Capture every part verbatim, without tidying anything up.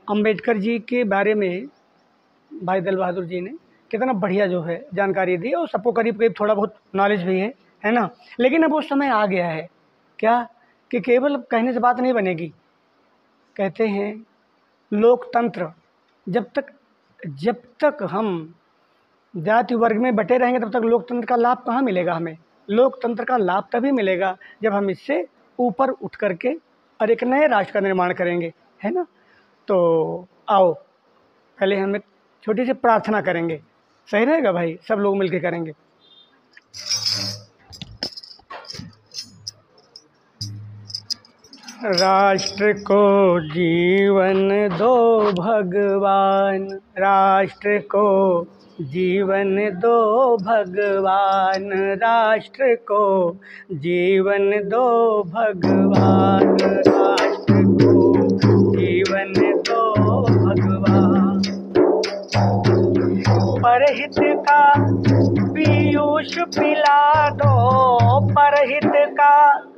अंबेडकर जी के बारे में भाई दल बहादुर जी ने कितना बढ़िया जो है जानकारी दी और सबको करीब करीब थोड़ा बहुत नॉलेज भी है है ना। लेकिन अब वो समय आ गया है क्या कि केवल कहने से बात नहीं बनेगी। कहते हैं लोकतंत्र, जब तक जब तक हम जाति वर्ग में बटे रहेंगे तब तक लोकतंत्र का लाभ कहाँ मिलेगा हमें। लोकतंत्र का लाभ तभी मिलेगा जब हम इससे ऊपर उठ करके और एक नए राष्ट्र का निर्माण करेंगे, है ना। तो आओ पहले हम एक छोटी सी प्रार्थना करेंगे, सही रहेगा भाई, सब लोग मिलकर करेंगे। राष्ट्र को जीवन दो भगवान, राष्ट्र को जीवन दो भगवान, राष्ट्र को जीवन दो भगवान, राष्ट्र को जीवन दो भगवान। परहित का पीयूष पिला दो, परहित का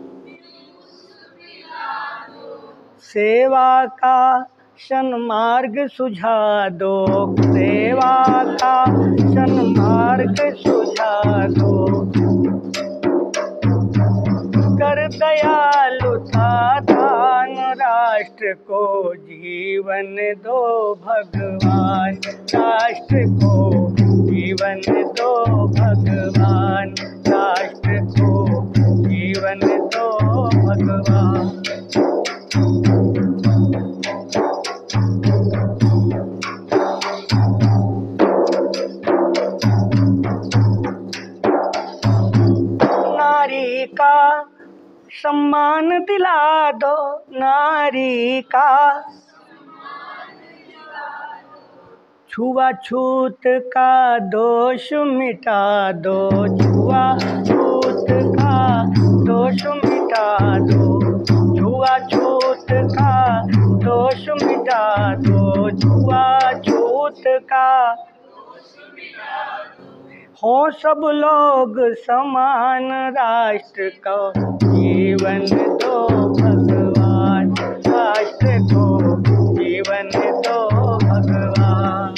सेवा का सन्मार्ग सुझा दो, सेवा का सन्मार्ग सुझा दो। कर दयालुता दान, राष्ट्र को जीवन दो भगवान, राष्ट्र को जीवन दो भगवान, राष्ट्र को जीवन दो भगवान। नारी का सम्मान दिला दो, नारी का छुआछूत का दोष मिटा दो, छुआछूत का दोष मिटा दो, छुआछूत का दोष मिटा दो, छुआछूत का हो सब लोग समान, राष्ट्र को जीवन दो भगवान, राष्ट्र को जीवन दो भगवान।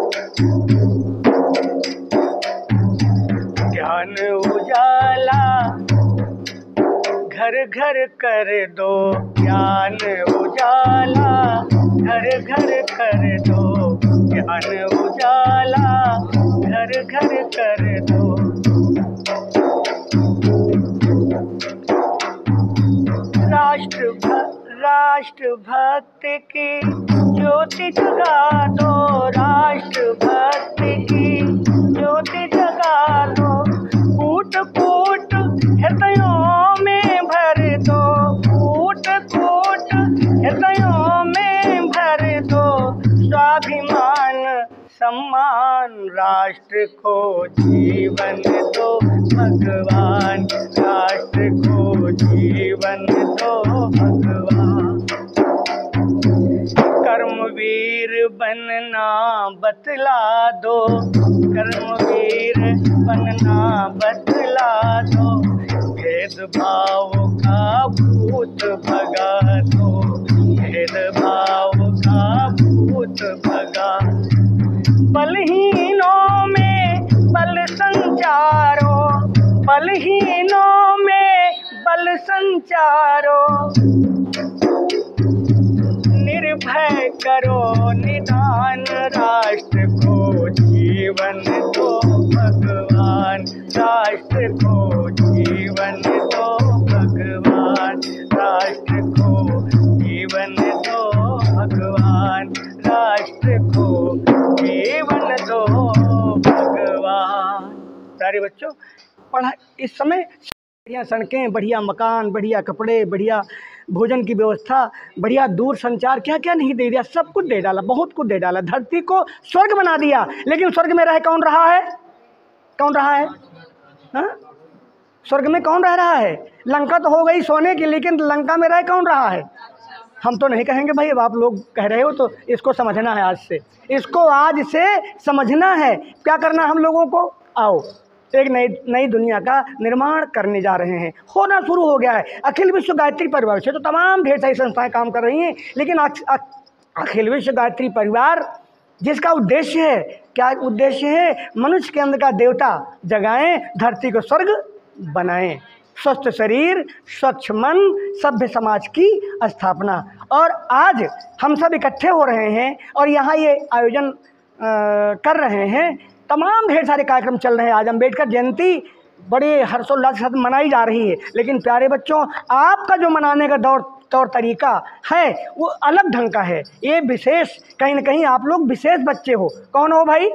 ज्ञान उजाला घर घर कर दो, ज्ञान उजाला घर घर कर दो, ज्ञान उजाला घर घर कर दो। राष्ट्र राष्ट्र भक्ति की ज्योति जगा दो, राष्ट्र भक्ति की ज्योति जगा दो। फूट फूट हृदयों में भर दो, फूट फूट हृदयों में भर दो। स्वाभिमान सम्मान, राष्ट्र को जीवन दो भगवान, राष्ट्र को जीवन दो भगवान। कर्मवीर बनना बतला दो, कर्मवीर बनना बतला दो। भेदभाव का भूत भगा दो, भेदभाव का भूत भगा। बलहीनों में बल संचारो, बलहीनों में बल संचारो। निर्भय करो निदान, राष्ट्र को जीवन दो भगवान, राष्ट्र को जीवन दो भगवान, राष्ट्र को जीवन दो भगवान, राष्ट्र को जीवन दो भगवान। प्यारे बच्चों, पढ़ा इस समय बढ़िया सड़कें, बढ़िया मकान, बढ़िया कपड़े, बढ़िया भोजन की व्यवस्था, बढ़िया दूर संचार, क्या क्या नहीं दे दिया, सब कुछ दे डाला, बहुत कुछ दे डाला। धरती को स्वर्ग बना दिया, लेकिन स्वर्ग में रह कौन रहा है? कौन रहा है? हाँ, स्वर्ग में कौन रह रहा है? लंका तो हो गई सोने की, लेकिन लंका में रह कौन रहा है? हम तो नहीं कहेंगे भाई, अब आप लोग कह रहे हो तो इसको समझना है आज से, इसको आज से समझना है। क्या करना है हम लोगों को? आओ एक नई नई दुनिया का निर्माण करने जा रहे हैं, होना शुरू हो गया है। अखिल विश्व गायत्री परिवार से तो तमाम ढेर सारी संस्थाएं काम कर रही हैं, लेकिन अखिल विश्व गायत्री परिवार जिसका उद्देश्य है, क्या उद्देश्य है? मनुष्य के अंदर का देवता जगाएं, धरती को स्वर्ग बनाएं, स्वस्थ शरीर, स्वच्छ मन, सभ्य समाज की स्थापना। और आज हम सब इकट्ठे हो रहे हैं और यहाँ ये आयोजन आ, कर रहे हैं, तमाम ढेर सारे कार्यक्रम चल रहे हैं। आज अम्बेडकर जयंती बड़े हर्षोल्लास के साथ मनाई जा रही है, लेकिन प्यारे बच्चों, आपका जो मनाने का दौर तौर तरीका है वो अलग ढंग का है। ये विशेष, कहीं ना कहीं आप लोग विशेष बच्चे हो। कौन हो भाई?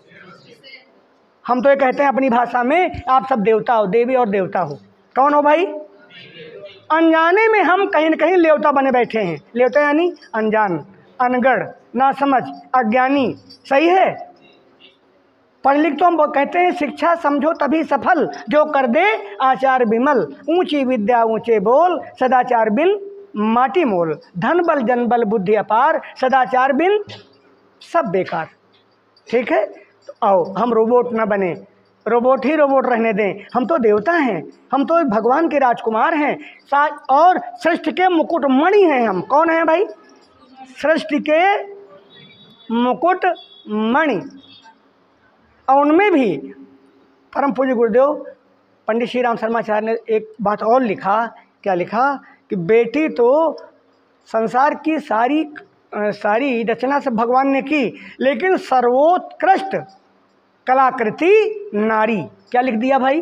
हम तो ये कहते हैं अपनी भाषा में, आप सब देवता हो, देवी और देवता हो। कौन हो भाई? अनजाने में हम कहीं ना कहीं लेवता बने बैठे हैं। लेवता यानी अनजान, अनगढ़, नासमझ, अज्ञानी। सही है? पढ़ लिख तो हम कहते हैं शिक्षा समझो तभी सफल, जो कर दे आचार विमल, ऊंची विद्या ऊंचे बोल, सदाचार बिन माटी मोल, धन बल जन बल बुद्धि अपार, सदाचार बिन सब बेकार। ठीक है? तो आओ हम रोबोट ना बने, रोबोट ही रोबोट रहने दें। हम तो देवता हैं, हम तो भगवान के राजकुमार हैं, साथ और सृष्टि के मुकुट मणि हैं हम। कौन हैं भाई? सृष्टि के मुकुट मणि। और उनमें भी परम पूज्य गुरुदेव पंडित श्री राम शर्माचार्य ने एक बात और लिखा। क्या लिखा? कि बेटी तो संसार की सारी सारी रचना से भगवान ने की, लेकिन सर्वोत्कृष्ट कलाकृति नारी। क्या लिख दिया भाई?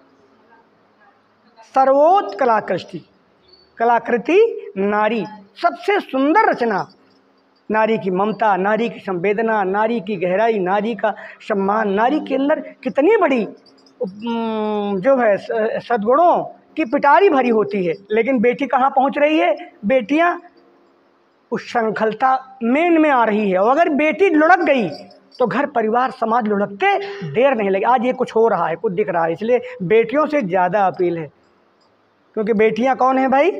सर्वोत्कृष्ट कलाकृति कलाकृति नारी, सबसे सुंदर रचना। नारी की ममता, नारी की संवेदना, नारी की गहराई, नारी का सम्मान, नारी के अंदर कितनी बड़ी जो है सद्गुणों की पिटारी भरी होती है। लेकिन बेटी कहाँ पहुँच रही है? बेटियाँ उस श्रृंखलता मेन में आ रही है। और अगर बेटी लुढ़क गई तो घर परिवार समाज लुढ़कते देर नहीं लगी। आज ये कुछ हो रहा है, कुछ दिख रहा है, इसलिए बेटियों से ज़्यादा अपील है। क्योंकि बेटियाँ कौन है भाई?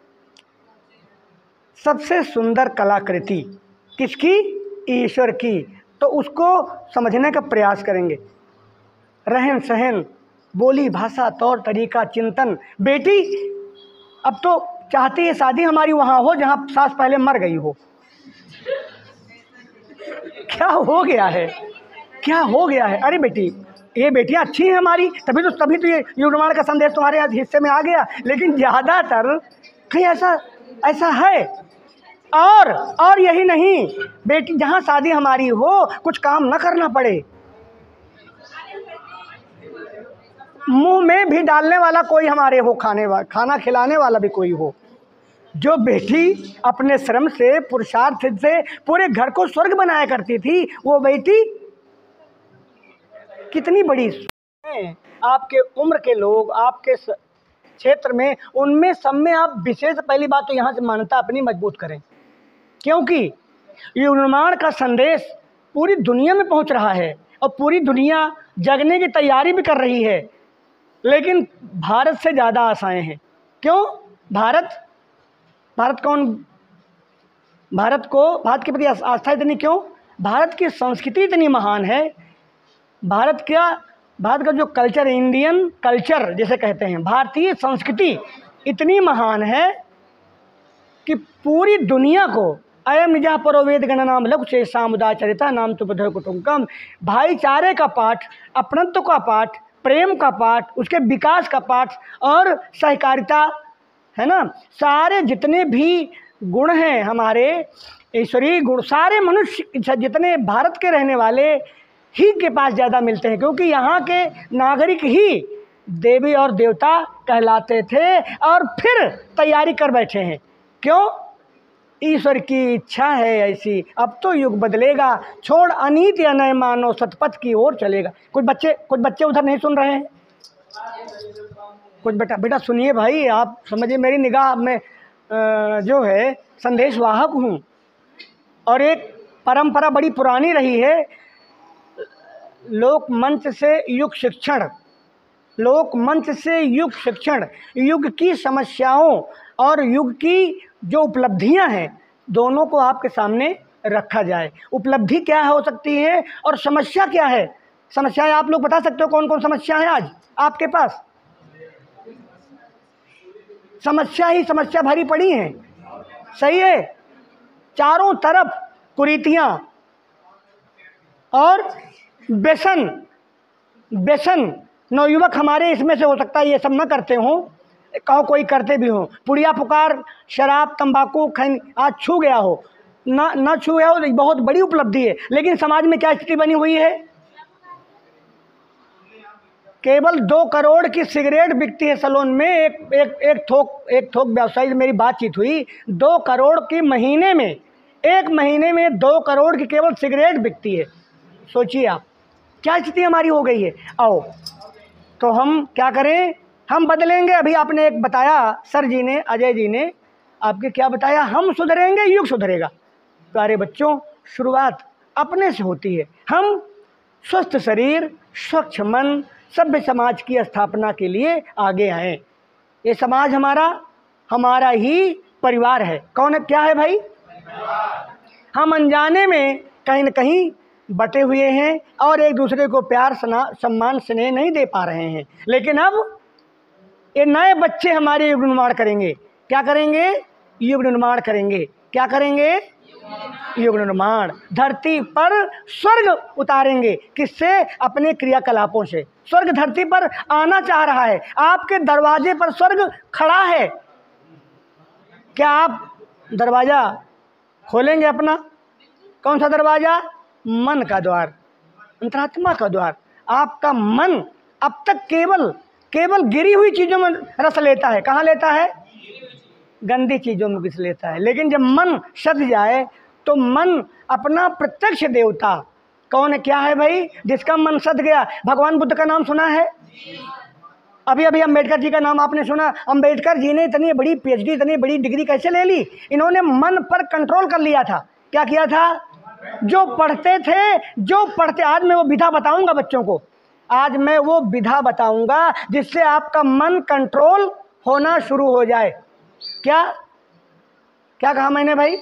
सबसे सुंदर कलाकृति किसकी? ईश्वर की। तो उसको समझने का प्रयास करेंगे। रहन सहन, बोली भाषा, तौर तरीका, चिंतन। बेटी अब तो चाहती है शादी हमारी वहाँ हो जहाँ सास पहले मर गई हो। क्या हो गया है? क्या हो गया है? अरे बेटी, ये बेटियाँ अच्छी हैं हमारी, तभी तो तभी तो ये युग निर्माण का संदेश तुम्हारे हिस्से में आ गया। लेकिन ज़्यादातर कहीं ऐसा ऐसा है। और और यही नहीं, बेटी जहाँ शादी हमारी हो, कुछ काम न करना पड़े, मुंह में भी डालने वाला कोई हमारे हो, खाने वाला, खाना खिलाने वाला भी कोई हो। जो बेटी अपने श्रम से, पुरुषार्थ से पूरे घर को स्वर्ग बनाया करती थी, वो बेटी कितनी बड़ी है। आपके उम्र के लोग आपके क्षेत्र में, उनमें सब में आप विशेष, पहली बात तो यहाँ से मान्यता अपनी मजबूत करें, क्योंकि युग निर्माण का संदेश पूरी दुनिया में पहुँच रहा है और पूरी दुनिया जगने की तैयारी भी कर रही है। लेकिन भारत से ज़्यादा आशाएं हैं। क्यों? भारत भारत कौन भारत को भारत के प्रति आस्था इतनी क्यों? भारत की संस्कृति इतनी महान है। भारत क्या भारत का जो कल्चर, इंडियन कल्चर जिसे कहते हैं, भारतीय संस्कृति इतनी महान है कि पूरी दुनिया को अयम निजा परोवेद गणनाम लघु से सामुदाचरिता नाम तो बुध कुटुंबकम, भाईचारे का पाठ, अपनत्व का पाठ, प्रेम का पाठ, उसके विकास का पाठ और सहकारिता, है ना, सारे जितने भी गुण हैं हमारे ईश्वरीय गुण, सारे मनुष्य जितने भारत के रहने वाले ही के पास ज़्यादा मिलते हैं। क्योंकि यहाँ के नागरिक ही देवी और देवता कहलाते थे और फिर तैयारी कर बैठे हैं। क्यों? ईश्वर की इच्छा है ऐसी। अब तो युग बदलेगा, छोड़ अनीति अनय मानो सतपथ की ओर चलेगा। कुछ बच्चे कुछ बच्चे उधर नहीं सुन रहे हैं? कुछ बेटा बेटा सुनिए भाई, आप समझिए, मेरी निगाह में जो है संदेश वाहक हूँ। और एक परंपरा बड़ी पुरानी रही है, लोक मंच से युग शिक्षण, लोक मंच से युग शिक्षण, युग की समस्याओं और युग की जो उपलब्धियां हैं, दोनों को आपके सामने रखा जाए। उपलब्धि क्या हो सकती है और समस्या क्या है? समस्याएं आप लोग बता सकते हो कौन कौन समस्या है आज आपके पास? समस्या ही समस्या भरी पड़ी है। सही है? चारों तरफ कुरीतियाँ और व्यसन व्यसन नवयुवक हमारे इसमें से हो सकता है ये सब न करते हों, कहो कोई करते भी हो, पुड़िया पुकार, शराब, तंबाकू, खैन आज छू गया हो, ना ना छू गया हो, बहुत बड़ी उपलब्धि है। लेकिन समाज में क्या स्थिति बनी हुई है? केवल दो करोड़ की सिगरेट बिकती है सलोन में। एक एक एक थोक एक थोक व्यवसायी से मेरी बातचीत हुई, दो करोड़ की महीने में, एक महीने में दो करोड़ की केवल सिगरेट बिकती है। सोचिए आप क्या स्थिति हमारी हो गई है। आओ तो हम क्या करें, हम बदलेंगे। अभी आपने एक बताया, सर जी ने, अजय जी ने आपके क्या बताया, हम सुधरेंगे युग सुधरेगा। प्यारे बच्चों, शुरुआत अपने से होती है। हम स्वस्थ शरीर, स्वच्छ मन, सभ्य समाज की स्थापना के लिए आगे आएं। ये समाज हमारा हमारा ही परिवार है। कौन है, क्या है भाई? हम अनजाने में कहीं न कहीं बटे हुए हैं और एक दूसरे को प्यार, सम्मान, स्नेह नहीं दे पा रहे हैं। लेकिन अब ये नए बच्चे हमारे युग निर्माण करेंगे। क्या करेंगे? युग निर्माण करेंगे। क्या करेंगे? युग निर्माण। धरती पर स्वर्ग उतारेंगे। किससे? अपने क्रियाकलापों से। स्वर्ग धरती पर आना चाह रहा है। आपके दरवाजे पर स्वर्ग खड़ा है। क्या आप दरवाजा खोलेंगे अपना? कौन सा दरवाजा? मन का द्वार, अंतरात्मा का द्वार। आपका मन अब तक केवल केवल गिरी हुई चीज़ों में रस लेता है। कहाँ लेता है? गंदी चीज़ों में रस लेता है। लेकिन जब मन सध जाए तो मन अपना प्रत्यक्ष देवता, कौन है, क्या है भाई? जिसका मन सध गया। भगवान बुद्ध का नाम सुना है? अभी अभी अम्बेडकर जी का नाम आपने सुना। अम्बेडकर जी ने इतनी बड़ी पीएचडी, इतनी बड़ी डिग्री कैसे ले ली? इन्होंने मन पर कंट्रोल कर लिया था। क्या किया था? जो पढ़ते थे, जो पढ़ते, आज मैं वो विधा बताऊंगा बच्चों को। आज मैं वो विधा बताऊंगा जिससे आपका मन कंट्रोल होना शुरू हो जाए। क्या क्या कहा मैंने भाई?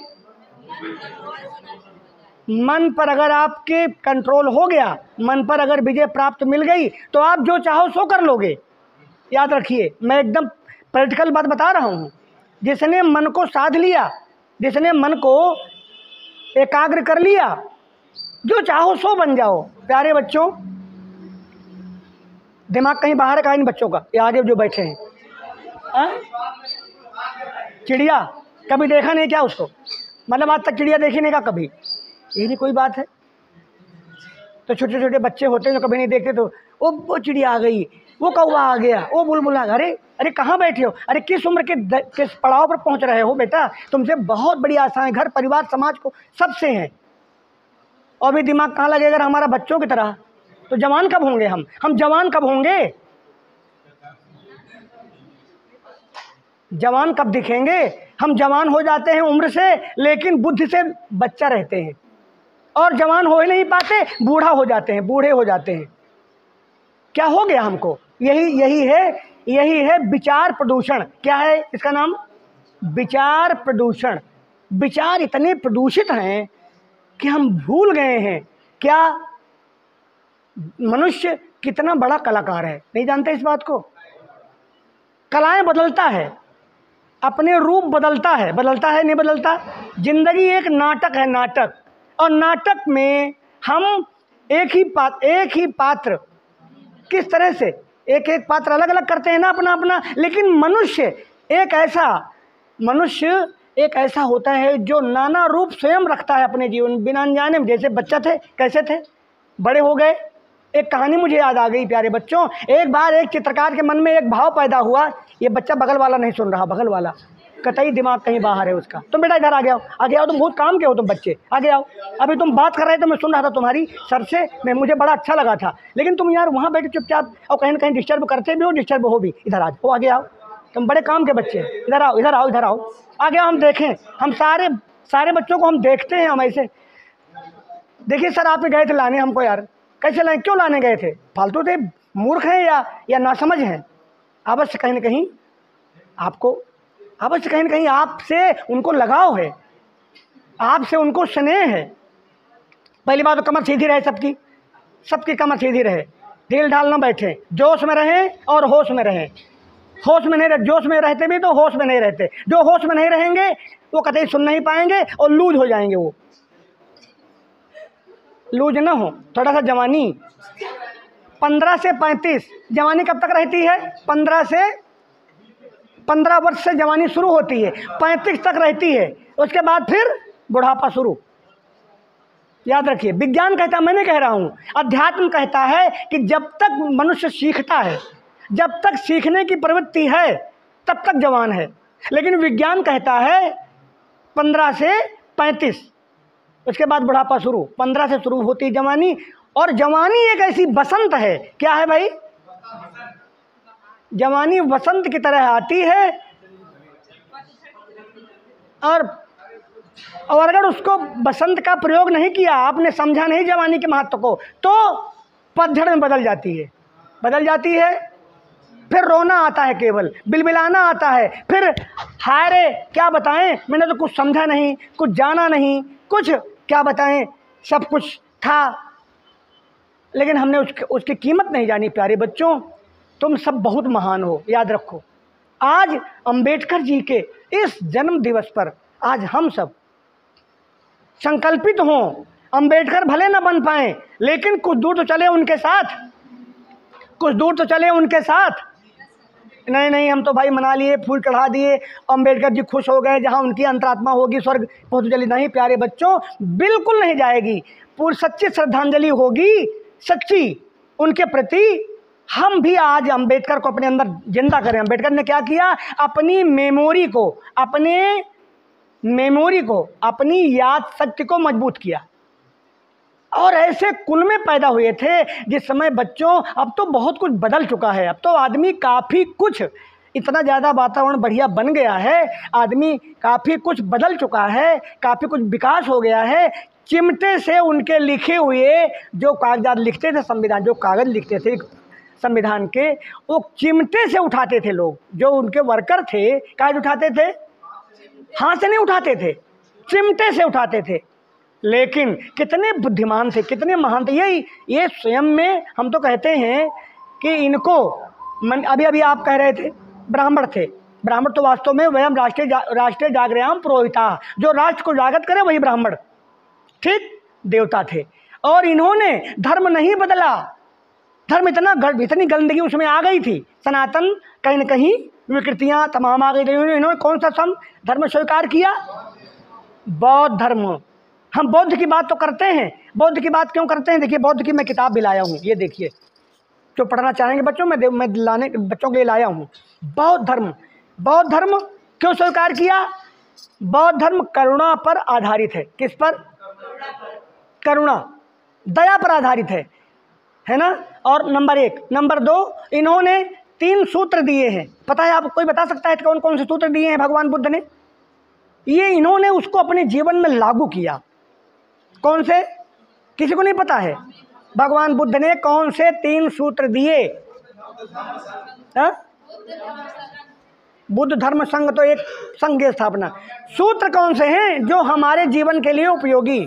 मन पर अगर आपके कंट्रोल हो गया, मन पर अगर विजय प्राप्त मिल गई, तो आप जो चाहो सो कर लोगे। याद रखिए, मैं एकदम प्रैक्टिकल बात बता रहा हूँ। जिसने मन को साध लिया, जिसने मन को एकाग्र कर लिया, जो चाहो सो बन जाओ। प्यारे बच्चों, दिमाग कहीं बाहर का इन बच्चों का, ये आगे जो बैठे हैं। आ? चिड़िया कभी देखा नहीं क्या उसको? मतलब आज तक चिड़िया देखी नहीं का कभी? ये भी कोई बात है? तो छोटे छोटे बच्चे होते हैं जो कभी नहीं देखते, तो वो वो चिड़िया आ गई, वो कौवा आ गया, वो बुलबुल आ गया। अरे अरे कहाँ बैठे हो? अरे किस उम्र के किस पड़ाव पर पहुँच रहे हो बेटा? तुमसे बहुत बड़ी आशाएं घर परिवार समाज को सबसे हैं। और भी दिमाग कहाँ लगेगा अगर हमारा बच्चों की तरह? तो जवान कब होंगे हम? हम जवान कब होंगे? जवान कब दिखेंगे? हम जवान हो जाते हैं उम्र से, लेकिन बुद्धि से बच्चा रहते हैं। और जवान हो ही नहीं पाते, बूढ़ा हो जाते हैं, बूढ़े हो जाते हैं। क्या हो गया हमको? यही यही है यही है विचार प्रदूषण। क्या है इसका नाम? विचार प्रदूषण। विचार इतने प्रदूषित हैं कि हम भूल गए हैं क्या मनुष्य कितना बड़ा कलाकार है। नहीं जानते इस बात को? कलाएं बदलता है, अपने रूप बदलता है। बदलता है नहीं बदलता? जिंदगी एक नाटक है, नाटक। और नाटक में हम एक ही पात्र एक ही पात्र किस तरह से एक एक पात्र अलग अलग करते हैं ना अपना अपना। लेकिन मनुष्य एक ऐसा मनुष्य एक ऐसा होता है जो नाना रूप स्वयं रखता है अपने जीवन बिना अनजाने में। जैसे बच्चा थे, कैसे थे, बड़े हो गए। एक कहानी मुझे याद आ गई प्यारे बच्चों। एक बार एक चित्रकार के मन में एक भाव पैदा हुआ। ये बच्चा बगल वाला नहीं सुन रहा, बगल वाला कतई दिमाग कहीं बाहर है उसका। तुम बेटा इधर आ गया हो, आगे आओ, तुम बहुत काम के हो तुम बच्चे, आगे आओ। अभी तुम बात कर रहे थे, मैं सुन रहा था तुम्हारी सर से, मैं मुझे बड़ा अच्छा लगा था। लेकिन तुम यार वहाँ बैठे चुपचाप और कहीं ना कहीं डिस्टर्ब करते भी हो, डिस्टर्ब हो भी। इधर आ जाओ, आगे आओ, तुम बड़े काम के बच्चे, इधर आओ इधर आओ इधर आओ, आगे आओ। हम देखें, हम सारे सारे बच्चों को हम देखते हैं। हम ऐसे देखिए सर, आप गए थे लाने हमको, यार कैसे लाए, क्यों लाने गए थे? फालतू थे, मूर्ख हैं या या नासमझ हैं? अवश्य कहीं ना कहीं आपको अवश्य कहीं ना कहीं आपसे उनको लगाव है, आपसे उनको स्नेह है। पहली बात तो कमर सीधी रहे, सबकी सबकी कमर सीधी रहे, ढील ढाल ना बैठे, जोश में रहें और होश में रहें। होश में नहीं रह, जोश में रहते भी तो होश में नहीं रहते। जो होश में नहीं रहेंगे वो कतई सुन नहीं पाएंगे और लूज हो जाएंगे। वो लूज ना हो थोड़ा सा। जवानी पंद्रह से पैंतीस, जवानी कब तक रहती है? पंद्रह से पंद्रह वर्ष से जवानी शुरू होती है, पैंतीस तक रहती है। उसके बाद फिर बुढ़ापा शुरू। याद रखिए, विज्ञान कहता है, मैं नहीं कह रहा हूँ, अध्यात्म कहता है कि जब तक मनुष्य सीखता है, जब तक सीखने की प्रवृत्ति है, तब तक जवान है। लेकिन विज्ञान कहता है पंद्रह से पैंतीस, उसके बाद बुढ़ापा शुरू। पंद्रह से शुरू होती है जवानी, और जवानी एक ऐसी बसंत है। क्या है भाई? जवानी बसंत की तरह आती है, और और अगर उसको बसंत का प्रयोग नहीं किया, आपने समझा नहीं जवानी के महत्व को, तो पतझड़ में बदल जाती है, बदल जाती है। फिर रोना आता है, केवल बिलबिलाना आता है, फिर हाय रे क्या बताएं, मैंने तो कुछ समझा नहीं, कुछ जाना नहीं, कुछ क्या बताएं, सब कुछ था लेकिन हमने उसकी उसकी कीमत नहीं जानी। प्यारे बच्चों, तुम सब बहुत महान हो, याद रखो। आज अंबेडकर जी के इस जन्म दिवस पर आज हम सब संकल्पित हों। अंबेडकर भले न बन पाए, लेकिन कुछ दूर तो चले उनके साथ, कुछ दूर तो चले उनके साथ। नहीं नहीं, हम तो भाई मना लिए, फूल चढ़ा दिए, अंबेडकर जी खुश हो गए, जहाँ उनकी अंतरात्मा होगी स्वर्ग पहुँच चली। नहीं प्यारे बच्चों, बिल्कुल नहीं जाएगी। पूरी सच्ची श्रद्धांजलि होगी, सच्ची उनके प्रति। हम भी आज अंबेडकर को अपने अंदर जिंदा करें। अंबेडकर ने क्या किया? अपनी मेमोरी को, अपने मेमोरी को, अपनी याद शक्ति को मजबूत किया। और ऐसे कुल में पैदा हुए थे जिस समय बच्चों, अब तो बहुत कुछ बदल चुका है। अब तो आदमी काफ़ी कुछ, इतना ज़्यादा वातावरण बढ़िया बन गया है, आदमी काफ़ी कुछ बदल चुका है, काफ़ी कुछ विकास हो गया है। चिमटे से उनके लिखे हुए जो कागजात लिखते थे, संविधान जो कागज़ लिखते थे संविधान के, वो चिमटे से उठाते थे लोग। जो उनके वर्कर थे, कागज उठाते थे, हाथ से नहीं उठाते थे, चिमटे से उठाते थे। लेकिन कितने बुद्धिमान थे, कितने महान थे। यही ये स्वयं में हम तो कहते हैं कि इनको मन, अभी अभी आप कह रहे थे ब्राह्मण थे। ब्राह्मण तो वास्तव में वयम राष्ट्रीय जा, राष्ट्रीय जागृयाम पुरोहिता, जो राष्ट्र को जागृत करे वही ब्राह्मण, ठीक, देवता थे। और इन्होंने धर्म नहीं बदला। धर्म इतना इतनी गंदगी उसमें आ गई थी, सनातन कहीं न कहीं विकृतियाँ तमाम आ गई थी। इन्होंने कौन सा सम धर्म स्वीकार किया? बौद्ध धर्म। हम बौद्ध की बात तो करते हैं, बौद्ध की बात क्यों करते हैं? देखिए, बौद्ध की मैं किताब भी लाया हूँ, ये देखिए, जो पढ़ना चाहेंगे बच्चों, मैं मैं लाने बच्चों के लिए लाया हूँ। बौद्ध धर्म, बौद्ध धर्म क्यों स्वीकार किया? बौद्ध धर्म करुणा पर आधारित है। किस पर? करुणा, दया पर आधारित है, है ना। और नंबर एक, नंबर दो, इन्होंने तीन सूत्र दिए हैं। पता है आपको? कोई बता सकता है कौन कौन से सूत्र दिए हैं भगवान बुद्ध ने? ये इन्होंने उसको अपने जीवन में लागू किया। कौन से? किसी को नहीं पता है? भगवान बुद्ध ने कौन से तीन सूत्र दिए? हा? बुद्ध धर्म संघ, तो एक संघ की स्थापना। सूत्र कौन से हैं जो हमारे जीवन के लिए उपयोगी?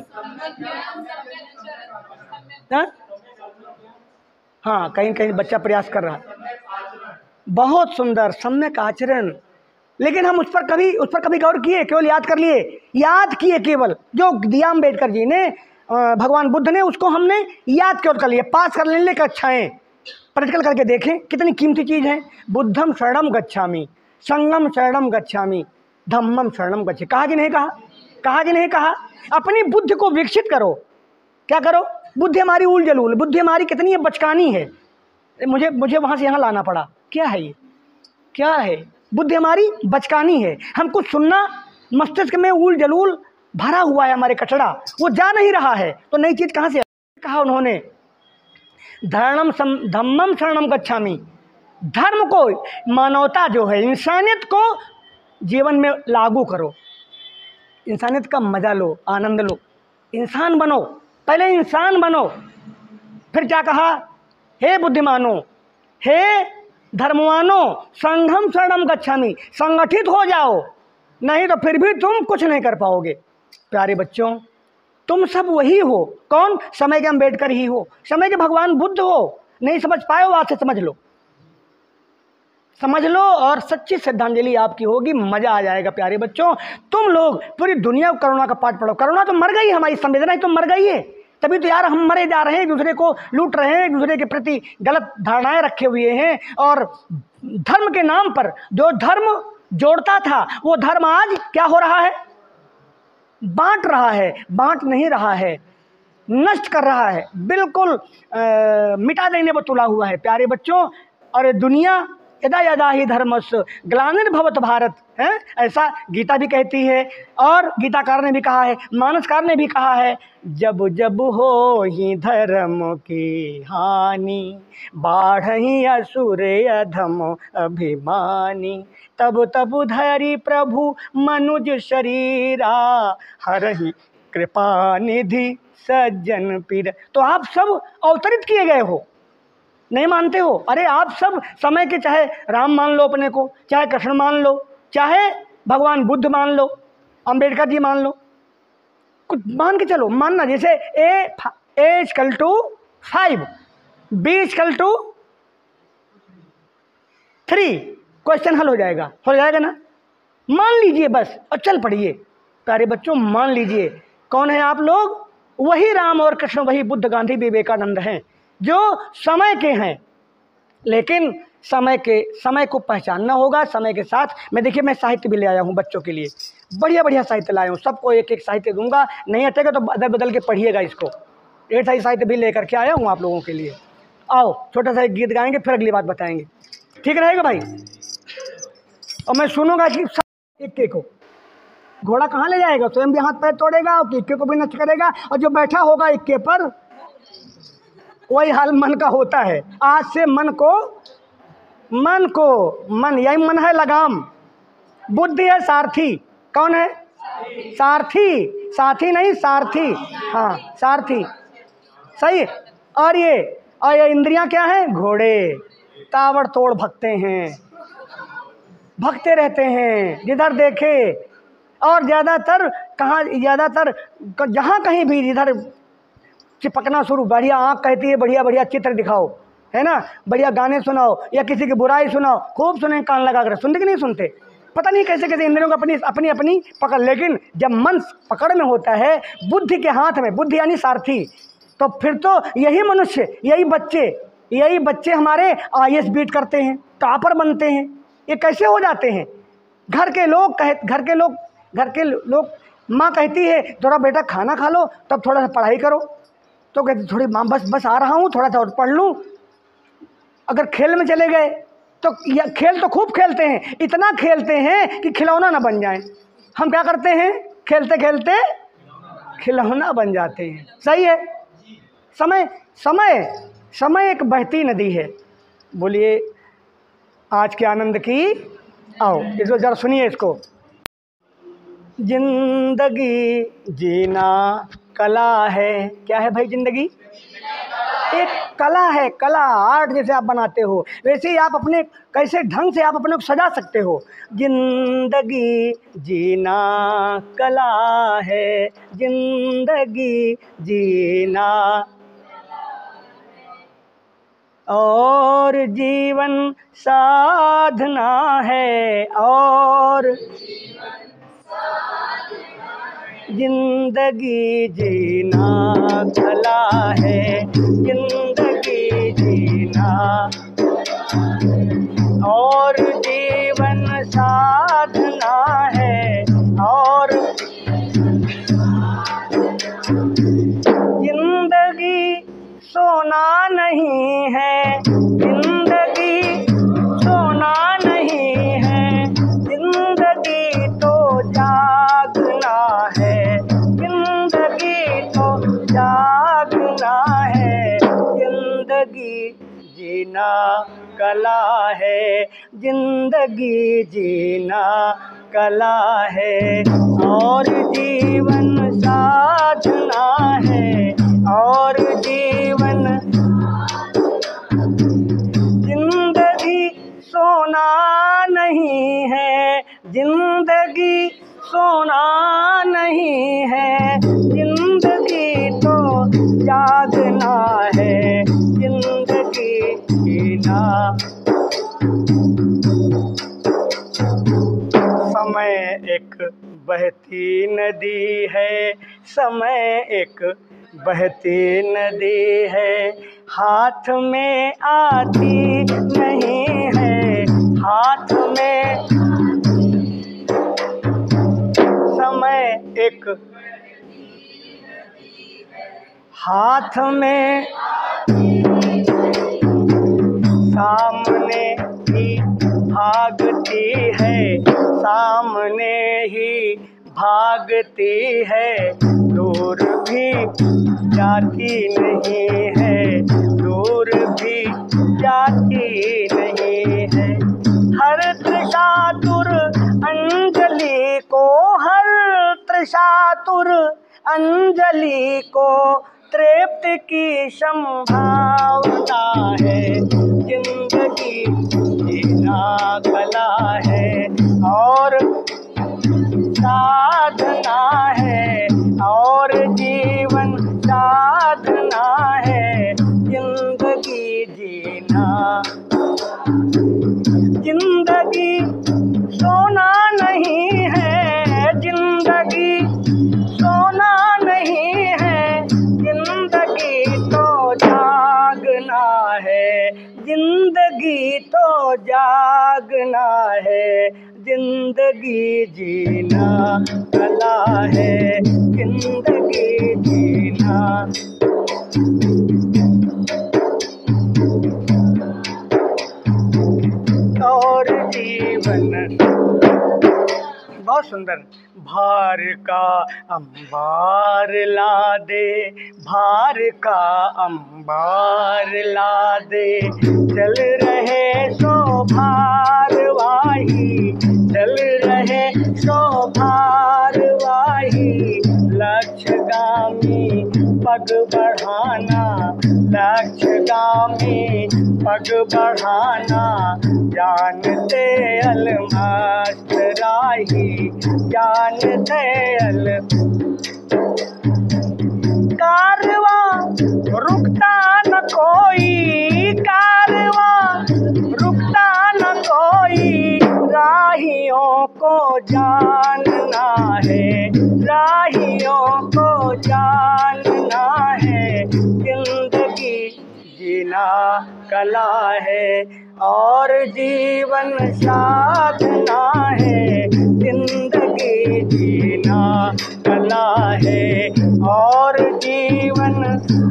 हा? हाँ, कहीं कहीं बच्चा प्रयास कर रहा है, बहुत सुंदर, सम्यक आचरण। लेकिन हम उस पर कभी उस पर कभी गौर किए? केवल याद कर लिए, याद किए, केवल जो दिया अम्बेडकर जी ने, भगवान बुद्ध ने, उसको हमने याद केवल कर लिए, पास कर लेने का अच्छाएँ। प्रैक्टिकल करके देखें कितनी कीमती चीज़ है। बुद्धम शरणम गच्छामि, संगम शरणम गच्छामि, धम्मम शरणम गच्छामि। कहा कि नहीं कहा? कहा कि नहीं कहा? अपनी बुद्धि को विकसित करो। क्या करो? बुद्धि हमारी उल जलूल, बुद्धि हमारी कितनी बचकानी है। मुझे मुझे वहाँ से यहाँ लाना पड़ा। क्या है ये? क्या है? बुद्धि हमारी बचकानी है। हम कुछ सुनना, मस्तिष्क में उल जलूल भरा हुआ है, हमारे कचड़ा, वो जा नहीं रहा है, तो नई चीज़ कहाँ से? कहा उन्होंने धर्मम धम्मम शरणम गच्छामि। धर्म को, मानवता जो है, इंसानियत को जीवन में लागू करो, इंसानियत का मजा लो, आनंद लो, इंसान बनो। पहले इंसान बनो, फिर क्या कहा? हे बुद्धिमानो, हे धर्मवानो, संघम शरणम गच्छामि, संगठित हो जाओ, नहीं तो फिर भी तुम कुछ नहीं कर पाओगे। प्यारे बच्चों, तुम सब वही हो। कौन? समय के अम्बेडकर ही हो, समय के भगवान बुद्ध हो। नहीं समझ पाए हो? आज से समझ लो। समझ लो, और सच्ची श्रद्धांजलि आपकी होगी, मजा आ जाएगा प्यारे बच्चों। तुम लोग पूरी दुनिया को करुणा का पाठ पढ़ो। करुणा तो मर गई, हमारी संवेदना ही तो मर गई है, तभी तो यार हम मरे जा रहे हैं, एक दूसरे को लूट रहे हैं, एक दूसरे के प्रति गलत धारणाएं रखे हुए हैं। और धर्म के नाम पर जो धर्म जोड़ता था वो धर्म आज क्या हो रहा है? बांट रहा है, बांट नहीं रहा है, नष्ट कर रहा है, बिल्कुल आ, मिटा देने पर तुला हुआ है प्यारे बच्चों। और दुनिया यदा यदा ही धर्मस्य ग्लानिर्भवत भारत है, ऐसा गीता भी कहती है, और गीताकार ने भी कहा है, मानसकार ने भी कहा है, जब जब हो ही धर्म की हानि बाढ़हि असुर अधम अभिमानी, तब तब धरि प्रभु मनुज शरीरा हरहि कृपा निधि सज्जन पीर। तो आप सब अवतरित किए गए हो, नहीं मानते हो? अरे आप सब समय के, चाहे राम मान लो अपने को, चाहे कृष्ण मान लो, चाहे भगवान बुद्ध मान लो, अंबेडकर जी मान लो, कुछ मान के चलो, मानना जैसे A A equal to five, B equal to three, question हल हो जाएगा, हो जाएगा ना? मान लीजिए बस और चल पड़िए प्यारे बच्चों, मान लीजिए। कौन है आप लोग? वही राम और कृष्ण, वही बुद्ध, गांधी, विवेकानंद हैं जो समय के हैं, लेकिन समय के समय को पहचानना होगा। समय के साथ मैं, देखिए मैं साहित्य भी ले आया हूँ बच्चों के लिए, बढ़िया बढ़िया साहित्य लाया हूँ, सबको एक एक साहित्य दूंगा, नहीं आतेगा तो बदल बदल के पढ़िएगा इसको। एक सही साहित्य भी लेकर के आया हूँ आप लोगों के लिए। आओ छोटा सा एक गीत गाएंगे, फिर अगली बात बताएंगे, ठीक रहेगा भाई? और मैं सुनूंगा कि इक्के को घोड़ा कहाँ ले जाएगा, स्वयं भी हाथ पैर तोड़ेगा और इक्के को भी नष्ट करेगा, और जो बैठा होगा इक्के पर वही हाल मन का होता है। आज से मन को मन को मन यही मन है लगाम, बुद्धि है सारथी। कौन है? सारथी, साथी नहीं सारथी, हाँ सारथी, सही है। और ये और ये इंद्रियां क्या हैं? घोड़े, ताबड़ तोड़ भगते हैं, भगते रहते हैं जिधर देखे, और ज़्यादातर कहाँ, ज़्यादातर जहाँ कहीं भी जिधर चिपकना शुरू, बढ़िया आँख कहती है बढ़िया बढ़िया चित्र दिखाओ, है ना, बढ़िया गाने सुनाओ या किसी की बुराई सुनाओ, खूब सुने, कान लगा कर सुनते कि नहीं सुनते? पता नहीं कैसे कैसे इंद्रियों को अपनी अपनी अपनी पकड़, लेकिन जब मन पकड़ में होता है, बुद्धि के हाथ में, बुद्धि यानी सारथी, तो फिर तो यही मनुष्य, यही बच्चे यही बच्चे हमारे आई ए एस बीट करते हैं, टॉपर बनते हैं। ये कैसे हो जाते हैं? घर के लोग कह घर के लोग घर के लोग माँ कहती है थोड़ा बेटा खाना खा लो, तब थोड़ा सा पढ़ाई करो, तो कहते थोड़ी माँ बस बस आ रहा हूँ, थोड़ा सा और पढ़ लूँ। अगर खेल में चले गए तो या खेल तो खूब खेलते हैं, इतना खेलते हैं कि खिलौना ना बन जाए। हम क्या करते हैं? खेलते खेलते खिलौना बन जाते हैं। सही है। समय समय समय एक बहती नदी है। बोलिए आज के आनंद की। आओ इसको जरा सुनिए इसको। जिंदगी जीना कला है। क्या है भाई? जिंदगी एक कला है, कला, आर्ट जैसे आप बनाते हो वैसे ही आप अपने कैसे ढंग से आप अपने को सजा सकते हो। जिंदगी जीना कला है, जिंदगी जीना और जीवन साधना है, और जिंदगी जीना कला है, जिंदगी जीना और जीवन साधना है, और जिंदगी सोना नहीं है, जिंदगी सोना नहीं है, जिंदगी तो जागना है, जिंदगी तो जागना है, जिंदगी जीना कला है, जिंदगी जीना कला है, और जीवन साधना है, और जीवन जिंदगी सोना नहीं है, जिंदगी सोना नहीं है, जिंदगी तो जागना है, जिंदगी जीना बहती नदी है, समय एक बहती नदी है, हाथ में आती नहीं है, हाथ में समय एक, हाथ में सामने ही भागती है, सामने ही भागती है, दूर भी जाती नहीं है, दूर भी जाती नहीं है। हर तृषातुर अंजलि को, हर तृषातुर अंजलि को तृप्त की संभावना है, जिंदगी जीना कला है और साधना है, और जीवन साधना है, जिंदगी जीना। जिंदगी सोना नहीं है, जिंदगी सोना नहीं है, जिंदगी तो जागना है, जिंदगी तो जागना है, जिंदगी जीना कला है, जिंदगी जीना। और जीवन बहुत सुंदर। भार का अंबार ला दे, भार का अंबार ला दे, चल रहे सो भारवाही, चल रहे सो भारवाही, लक्ष्यगामी पग बढ़ाना, लक्ष्यगामी पग बढ़ाना, जानते अलमस्त राही, जानते अल। कारवा रुकता न कोई, कारवा रुकता न कोई, राहियों को जानना है, राहियों को जानना है, जिंदगी जीना कला है और जीवन साधना है, जिंदगी जीना कला है और जीवन।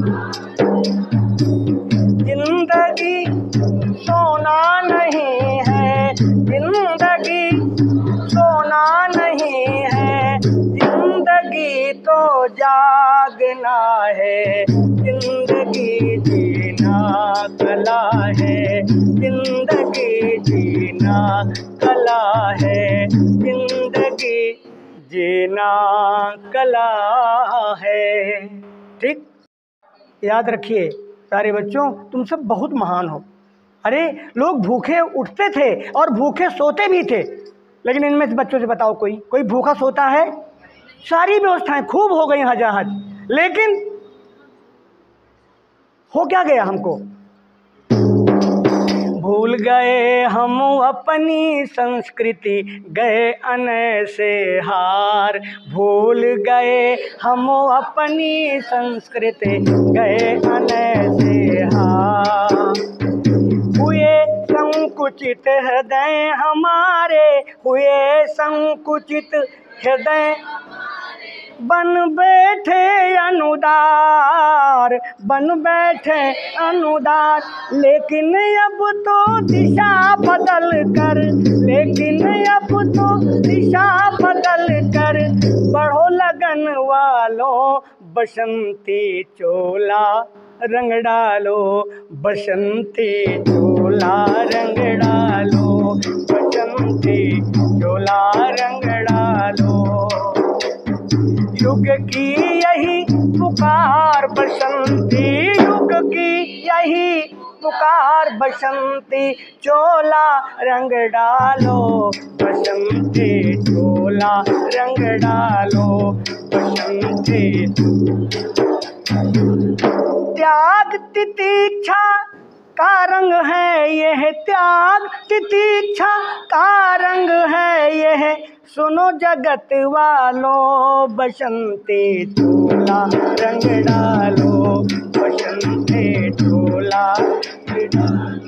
जिंदगी सोना नहीं है, जिंदगी सोना नहीं है, जिंदगी तो जागना है, जिंदगी जीना कला है, जिंदगी जीना कला है, जिंदगी जीना कला है। ठीक, याद रखिए सारे बच्चों, तुम सब बहुत महान हो। अरे लोग भूखे उठते थे और भूखे सोते भी थे, लेकिन इनमें से बच्चों से बताओ कोई कोई भूखा सोता है? सारी व्यवस्थाएं खूब हो गई हजाहज, लेकिन हो क्या गया हमको? भूल गए हम अपनी संस्कृति, गए अनय से हार, भूल गए हम अपनी संस्कृति, गए अनय से हार। हुए संकुचित हृदय हमारे, हुए संकुचित हृदय, बन बैठे अनुदार, बन बैठे अनुदार, लेकिन अब तो दिशा बदल कर, लेकिन अब तो दिशा बदल कर, बढ़ो लगन वालों बसंती चोला रंग डालो, बसंती चोला रंग डालो, बसंती चोला रंग डालो। युग की यही पुकार बसंती, युग की यही पुकार बसंती, चोला रंग डालो, बसंती चोला रंग डालो, बसंती। त्याग तितीक्षा का रंग है यह त्याग, तितीक्षा का रंग है यह, सुनो जगत वालों बसंते चोला रंग डालो, बसंते चोला डालो।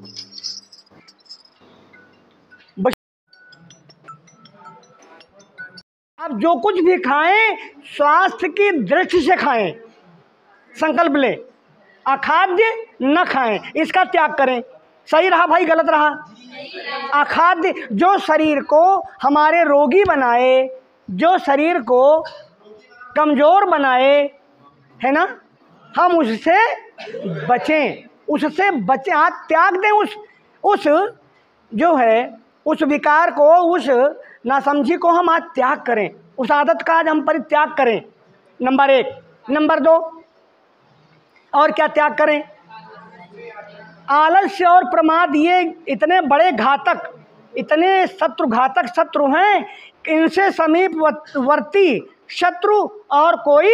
आप जो कुछ भी खाएं स्वास्थ्य की दृष्टि से खाएं, संकल्प लें। अखाद्य न खाएं, इसका त्याग करें। सही रहा भाई, गलत रहा? अखाद्य जो शरीर को हमारे रोगी बनाए, जो शरीर को कमजोर बनाए, है ना, हम उससे बचें, उससे बचें। आप त्याग दें उस उस जो है उस विकार को, उस नासमझी को हम आज त्याग करें, उस आदत का आज हम परित्याग करें। नंबर एक। नंबर दो, और क्या त्याग करें? आलस्य और प्रमाद, ये इतने बड़े घातक, इतने शत्रु घातक शत्रु हैं, इनसे समीपवर्ती शत्रु और कोई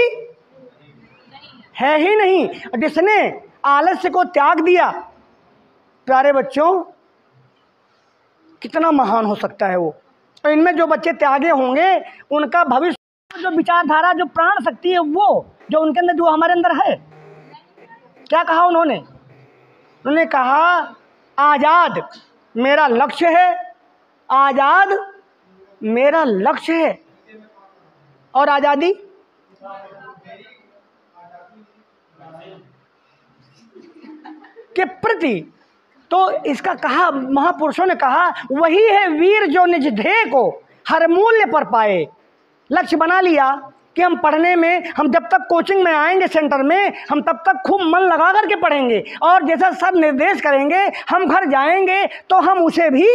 है ही नहीं। जिसने आलस्य को त्याग दिया, प्यारे बच्चों, कितना महान हो सकता है वो। तो इनमें जो बच्चे त्यागे होंगे उनका भविष्य, जो विचारधारा, जो प्राण शक्ति है, वो जो उनके अंदर, जो हमारे अंदर है। क्या कहा उन्होंने? उन्होंने कहा आज़ाद मेरा लक्ष्य है, आज़ाद मेरा लक्ष्य है। और आज़ादी के प्रति तो इसका कहा, महापुरुषों ने कहा, वही है वीर जो निज ध्येय को हर मूल्य पर पाए। लक्ष्य बना लिया कि हम पढ़ने में, हम जब तक कोचिंग में आएंगे सेंटर में, हम तब तक खूब मन लगा करके पढ़ेंगे, और जैसा सब निर्देश करेंगे हम घर जाएंगे तो हम उसे भी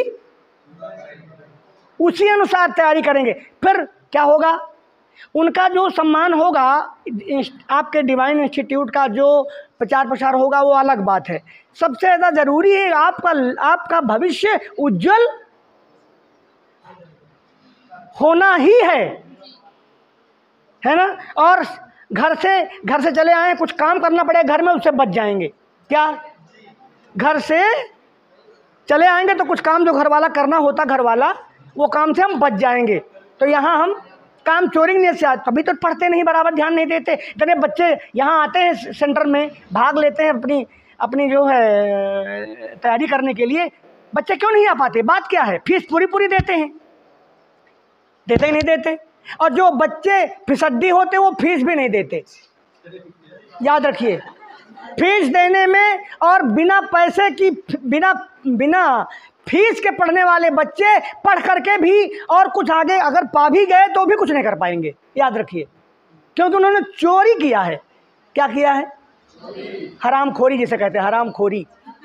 उसी अनुसार तैयारी करेंगे। फिर क्या होगा? उनका जो सम्मान होगा, आपके डिवाइन इंस्टीट्यूट का जो प्रचार प्रसार होगा, वो अलग बात है। सबसे ज़्यादा ज़रूरी है आपका आपका भविष्य उज्जवल होना ही है, है ना। और घर से घर से चले आए, कुछ काम करना पड़े घर में, उससे बच जाएंगे। क्या? घर से चले आएंगे तो कुछ काम जो घर वाला करना होता, घर वाला, वो काम से हम बच जाएंगे। तो यहाँ हम काम चोरी नहीं से, तभी तो पढ़ते नहीं, बराबर ध्यान नहीं देते। इतने बच्चे यहाँ आते हैं सेंटर में, भाग लेते हैं अपनी अपनी जो है तैयारी करने के लिए। बच्चे क्यों नहीं आ पाते? बात क्या है? फीस पूरी पूरी देते हैं, देते ही नहीं देते। और जो बच्चे फिसड्डी होते वो फीस भी नहीं देते। याद रखिए, फीस देने में और बिना पैसे की, बिना बिना फीस के पढ़ने वाले बच्चे पढ़ करके भी और कुछ आगे अगर पा भी गए तो भी कुछ नहीं कर पाएंगे। याद रखिए, क्योंकि उन्होंने चोरी किया है। क्या किया है? हराम खोरी जिसे कहते हैं, हराम खोरी।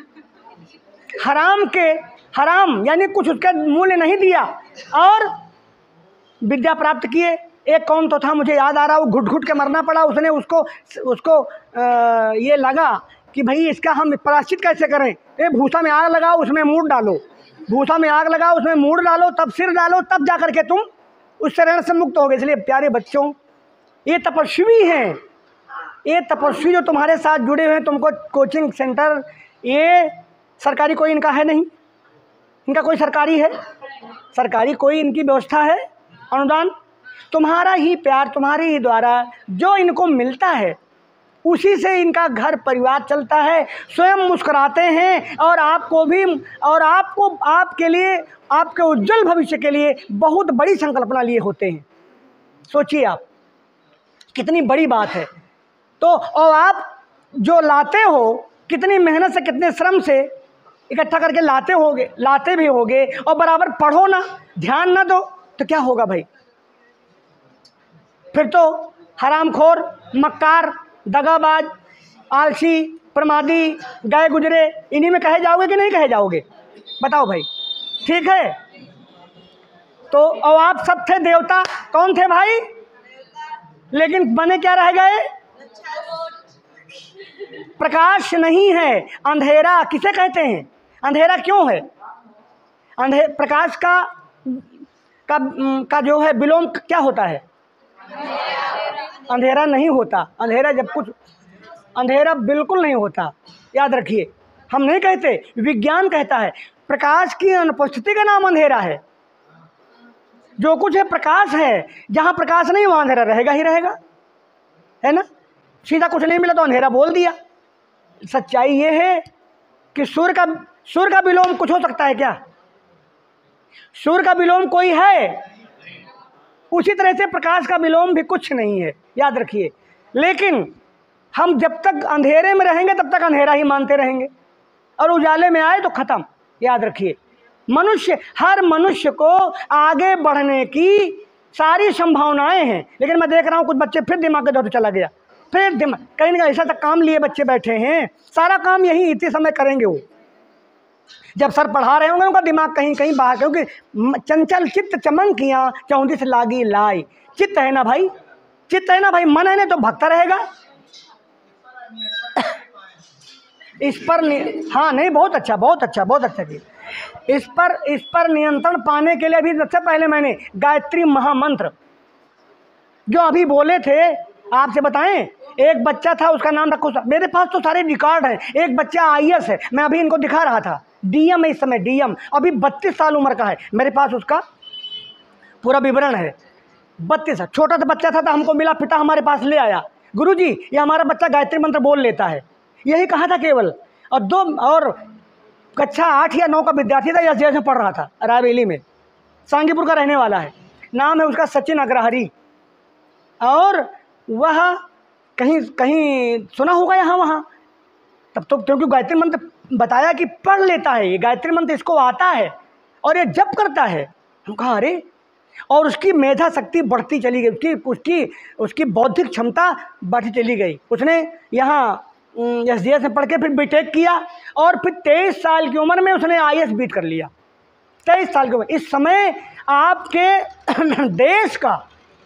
हराम के हराम यानी कुछ उसका मूल्य नहीं दिया और विद्या प्राप्त किए। एक कौन तो था, मुझे याद आ रहा, वो घुट घुट के मरना पड़ा। उसने उसको उसको आ, ये लगा कि भाई इसका हम प्रायश्चित कैसे करें। ए भूसा में आग लगाओ, उसमें मूड डालो, भूसा में आग लगाओ, उसमें मूड डालो, तब सिर डालो, तब जा करके तुम उस शरण से मुक्त होगे। इसलिए प्यारे बच्चों, ये तपस्वी हैं, ये तपस्वी जो तुम्हारे साथ जुड़े हुए हैं, तुमको कोचिंग सेंटर, ये सरकारी कोई इनका है नहीं, इनका कोई सरकारी है, सरकारी कोई इनकी व्यवस्था है, अनुदान? तुम्हारा ही प्यार, तुम्हारे ही द्वारा जो इनको मिलता है, उसी से इनका घर परिवार चलता है। स्वयं मुस्कुराते हैं और आपको भी, और आपको, आपके लिए, आपके उज्जवल भविष्य के लिए बहुत बड़ी संकल्पना लिए होते हैं। सोचिए आप, कितनी बड़ी बात है। तो और आप जो लाते हो, कितनी मेहनत से, कितने श्रम से इकट्ठा करके लाते होगे, लाते भी होगे, और बराबर पढ़ो ना, ध्यान ना दो, तो क्या होगा भाई? फिर तो हरामखोर, मक्कार, दगाबाज, आलसी, प्रमादी, गए गुजरे, इन्हीं में कहे जाओगे कि नहीं कहे जाओगे? बताओ भाई, ठीक है। तो और आप सब थे देवता, कौन थे भाई? लेकिन बने क्या रह गए? प्रकाश नहीं है, अंधेरा। किसे कहते हैं? अंधेरा क्यों है? अंधे प्रकाश का का का जो है विलोम क्या होता है? अंधेरा नहीं होता। अंधेरा जब कुछ, अंधेरा बिल्कुल नहीं होता, याद रखिए। हम नहीं कहते, विज्ञान कहता है प्रकाश की अनुपस्थिति का नाम अंधेरा है। जो कुछ है प्रकाश है, जहाँ प्रकाश नहीं वहाँ अंधेरा रहेगा ही रहेगा, है ना। सीधा कुछ नहीं मिला तो अंधेरा बोल दिया। सच्चाई ये है कि सूर्य का सूर्य का विलोम कुछ हो सकता है क्या? सूर्य का विलोम कोई है? उसी तरह से प्रकाश का विलोम भी कुछ नहीं है, याद रखिए। लेकिन हम जब तक अंधेरे में रहेंगे तब तक अंधेरा ही मानते रहेंगे, और उजाले में आए तो खत्म। याद रखिए, मनुष्य, हर मनुष्य को आगे बढ़ने की सारी संभावनाएं हैं, लेकिन मैं देख रहा हूँ कुछ बच्चे फिर दिमाग का दौर चला गया, फिर दिमाग कहीं ना कहीं ऐसा तक काम लिए बच्चे बैठे हैं, सारा काम यही इतने समय करेंगे। वो जब सर पढ़ा रहे होंगे उनका दिमाग कहीं कहीं बाहर, क्योंकि चंचल चित्त चमंकियाँ चौंतीस लागी लाई। चित्त है ना भाई, चित्त है ना भाई, मन है ना तो भगता रहेगा। इस पर हाँ नहीं, बहुत अच्छा बहुत अच्छा बहुत अच्छा जी। इस पर इस पर नियंत्रण पाने के लिए अभी सबसे पहले मैंने गायत्री महामंत्र जो अभी बोले थे आपसे बताएं। एक बच्चा था, उसका नाम था कुछ, मेरे पास तो सारे रिकॉर्ड हैं। एक बच्चा आई ए एस है, मैं अभी इनको दिखा रहा था, डी एम है इस समय, डी एम, अभी बत्तीस साल उम्र का है, मेरे पास उसका पूरा विवरण है। बत्तीस, छोटा सा बच्चा था तो हमको मिला, पिता हमारे पास ले आया, गुरुजी ये हमारा बच्चा गायत्री मंत्र बोल लेता है, यही कहा था केवल। और दो और कक्षा आठ या नौ का विद्यार्थी था, एस डी एस में पढ़ रहा था, रायबरेली में, सांगीपुर का रहने वाला है, नाम है उसका सचिन अग्रहरी। और वह कहीं कहीं सुना होगा यहाँ वहाँ, तब तो क्योंकि गायत्री मंत्र बताया कि पढ़ लेता है, ये गायत्री मंत्र इसको आता है और ये जप करता है। हम कहा अरे, और उसकी मेधा शक्ति बढ़ती चली गई, उसकी उसकी उसकी बौद्धिक क्षमता बढ़ती चली गई। उसने यहाँ एस डी एस में पढ़ के फिर बी टेक किया, और फिर तेईस साल की उम्र में उसने आई ए एस बीट कर लिया। तेईस साल की उम्र, इस समय आपके देश का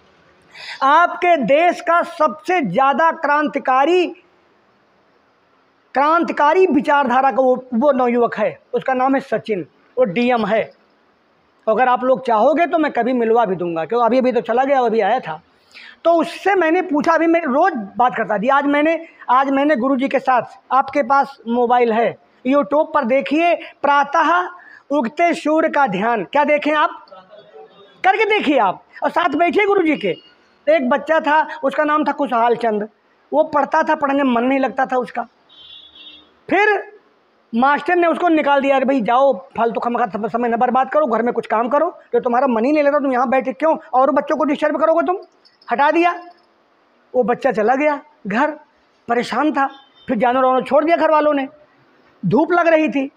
आपके देश का सबसे ज़्यादा क्रांतिकारी क्रांतिकारी विचारधारा का वो वो नवयुवक है, उसका नाम है सचिन, वो डी एम है। अगर आप लोग चाहोगे तो मैं कभी मिलवा भी दूंगा, क्योंकि अभी अभी तो चला गया, अभी आया था। तो उससे मैंने पूछा, अभी मैं रोज़ बात करता थी, आज मैंने आज मैंने गुरुजी के साथ, आपके पास मोबाइल है, यूट्यूब पर देखिए, प्रातः उगते सूर्य का ध्यान, क्या देखें आप, करके देखिए आप, और साथ बैठिए गुरुजी के। एक बच्चा था, उसका नाम था खुशहाल चंद, वो पढ़ता था, पढ़ने में मन नहीं लगता था उसका। फिर मास्टर ने उसको निकाल दिया, अरे भाई जाओ, फालतू खमखा समय न बर्बाद करो, घर में कुछ काम करो, तो तुम्हारा मन ही नहीं लगता, तुम यहाँ बैठे क्यों, और बच्चों को डिस्टर्ब करोगे तुम, हटा दिया। वो बच्चा चला गया घर, परेशान था। फिर जानवर वानवर छोड़ दिया घर वालों ने, धूप लग रही थी,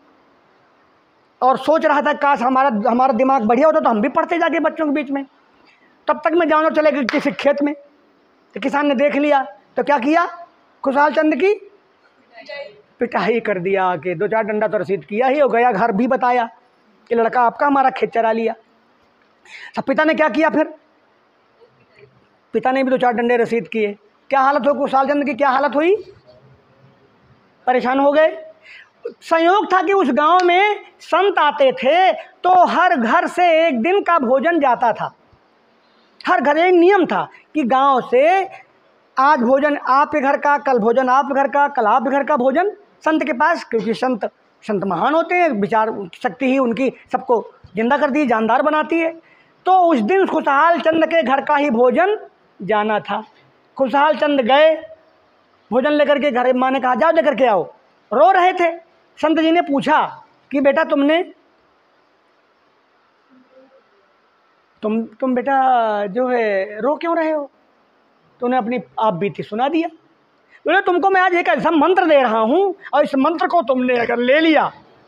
और सोच रहा था काश हमारा हमारा दिमाग बढ़िया होता तो हम भी पढ़ते जाके बच्चों के बीच में। तब तक मैं जानवर चले गए किसी खेत में, तो किसान ने देख लिया, तो क्या किया, खुशहाल चंद की पिटाई कर दिया, आके दो चार डंडा तो रसीद किया ही, हो गया घर भी बताया कि लड़का आपका हमारा खेत चरा लिया। तब पिता ने क्या किया, फिर पिता ने भी दो चार डंडे रसीद किए। क्या हालत हो खुशहाल चंद की, क्या हालत हुई, परेशान हो गए। संयोग था कि उस गांव में संत आते थे, तो हर घर से एक दिन का भोजन जाता था। हर घर एक नियम था कि गांव से आज भोजन आपके घर का, कल भोजन आपके घर का, कल आपके घर का भोजन संत के पास, क्योंकि संत संत महान होते हैं, विचार शक्ति ही उनकी सबको जिंदा करती है, जानदार बनाती है। तो उस दिन खुशहाल चंद के घर का ही भोजन जाना था। खुशहाल चंद गए भोजन लेकर के, घर माँ ने कहा जाओ लेकर के आओ, रो रहे थे। संत जी ने पूछा कि बेटा तुमने तुम तुम बेटा जो है रो क्यों रहे हो, तो उन्हें अपनी आप बीती सुना दिया। बोले तुमको मैं आज एक ऐसा मंत्र दे रहा हूं, और इस मंत्र को तुमने अगर ले लिया,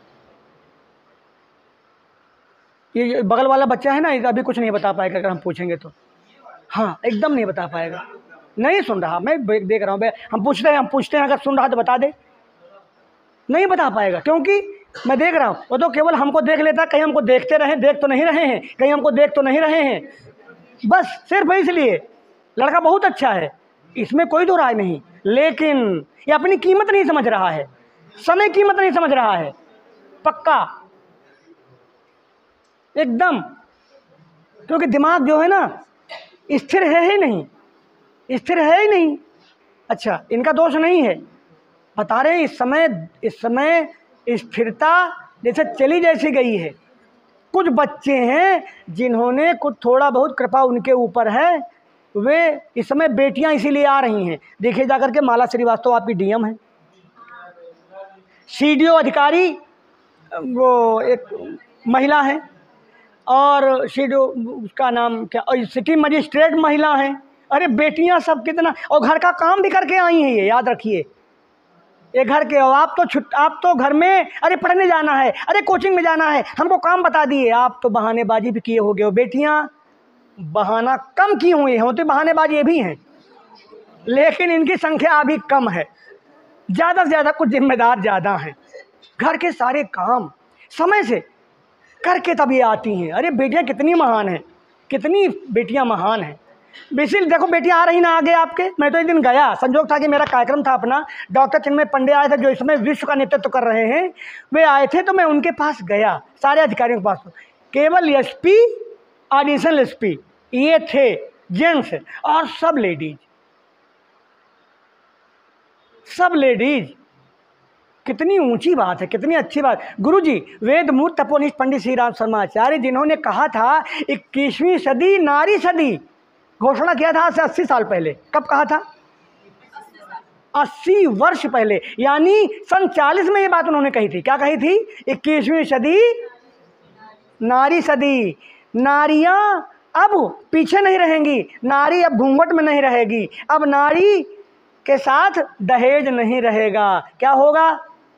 ये बगल वाला बच्चा है ना, अभी कुछ नहीं बता पाएगा अगर हम पूछेंगे तो, हाँ एकदम नहीं बता पाएगा, नहीं सुन रहा, मैं देख रहा हूँ, हम पूछते हैं हम पूछते हैं अगर सुन रहा तो बता दे, नहीं बता पाएगा, क्योंकि मैं देख रहा हूँ। वो तो केवल हमको देख लेता, कहीं हमको देखते रहे, देख तो नहीं रहे हैं, कहीं हमको देख तो नहीं रहे हैं, बस सिर्फ इसलिए। लड़का बहुत अच्छा है, इसमें कोई दो राय नहीं, लेकिन ये अपनी कीमत नहीं समझ रहा है, समय कीमत नहीं समझ रहा है, पक्का एकदम, क्योंकि दिमाग जो है ना स्थिर है ही नहीं, स्थिर है ही नहीं। अच्छा, इनका दोष नहीं है, बता रहे हैं इस समय इस समय स्थिरता जैसे चली जैसी गई है। कुछ बच्चे हैं जिन्होंने कुछ थोड़ा बहुत कृपा उनके ऊपर है, वे इस समय बेटियां इसीलिए आ रही हैं। देखिए जाकर के माला श्रीवास्तव आपकी डीएम है, सीडीओ अधिकारी वो एक महिला है, और सीडीओ उसका नाम क्या, और सिटी मजिस्ट्रेट महिला है। अरे बेटियां सब कितना, और घर का काम भी करके आई हैं, ये याद रखिए। ये घर के, आप तो छुट आप तो घर में अरे पढ़ने जाना है, अरे कोचिंग में जाना है, हमको काम बता दिए, आप तो बहानेबाजी भी किए हो गए हो। बेटियां बहाना कम की हुई हैं, तो बहानेबाजी ये भी हैं, लेकिन इनकी संख्या अभी कम है। ज़्यादा से ज़्यादा कुछ जिम्मेदार ज़्यादा हैं, घर के सारे काम समय से करके तब ये आती हैं। अरे बेटियां कितनी महान हैं, कितनी बेटियां महान हैं। बेसिल देखो बेटियां आ रही ना आगे आपके। मैं तो एक दिन गया, संजोग था कि मेरा कार्यक्रम था अपना, डॉक्टर चिन्मय पंडे आए थे जो इस समय विश्व का नेतृत्व कर रहे हैं, वे आए थे, तो मैं उनके पास गया, सारे अधिकारियों के पास। केवल एसपी, एडिशनल एसपी ये थे जेंट्स, और सब लेडीज, सब लेडीज। कितनी ऊंची बात है, कितनी अच्छी बात। गुरुजी वेदमूर्त तपोनिष्ठ पंडित श्री राम शर्मा आचार्य, जिन्होंने कहा था इक्कीसवीं सदी नारी सदी, घोषणा किया था आज से अस्सी साल पहले। कब कहा था? अस्सी वर्ष पहले, यानी सन चालीस में ये बात उन्होंने कही थी। क्या कही थी? इक्कीसवीं सदी नारी सदी। नारियां अब पीछे नहीं रहेंगी, नारी अब घूंघट में नहीं रहेगी, अब नारी के साथ दहेज नहीं रहेगा। क्या होगा?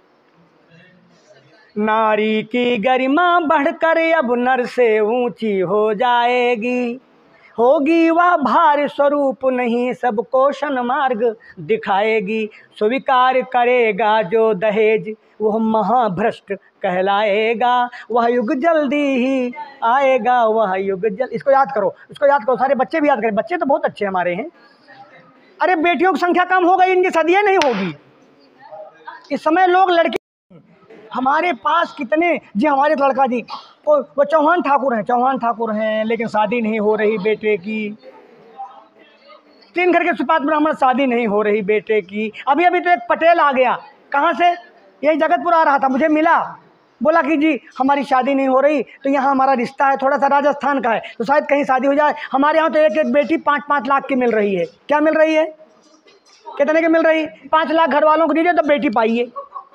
नारी की गरिमा बढ़कर अब नर से ऊंची हो जाएगी, होगी वह भार स्वरूप नहीं सबको शन मार्ग दिखाएगी, स्वीकार करेगा जो दहेज वह महाभ्रष्ट कहलाएगा, वह युग जल्दी ही आएगा, वह युग जल्द। इसको याद करो, इसको याद करो, सारे बच्चे भी याद करें, बच्चे तो बहुत अच्छे हमारे हैं। अरे बेटियों की संख्या कम हो गई, इनकी सदियाँ नहीं होगी। इस समय लोग लड़के हमारे पास कितने जी, हमारे लड़का जी वो वो चौहान ठाकुर हैं, चौहान ठाकुर हैं, लेकिन शादी नहीं हो रही बेटे की। तीन घर के सुपात ब्राह्मण, शादी नहीं हो रही बेटे की। अभी अभी तो एक पटेल आ गया, कहाँ से? यही जगतपुर आ रहा था, मुझे मिला, बोला कि जी हमारी शादी नहीं हो रही, तो यहाँ हमारा रिश्ता है, थोड़ा सा राजस्थान का है, तो शायद कहीं शादी हो जाए। हमारे यहाँ तो एक एक बेटी पाँच पाँच लाख की मिल रही है। क्या मिल रही है? कितने की मिल रही? पाँच लाख घर वालों को दीजिए तो बेटी पाइए।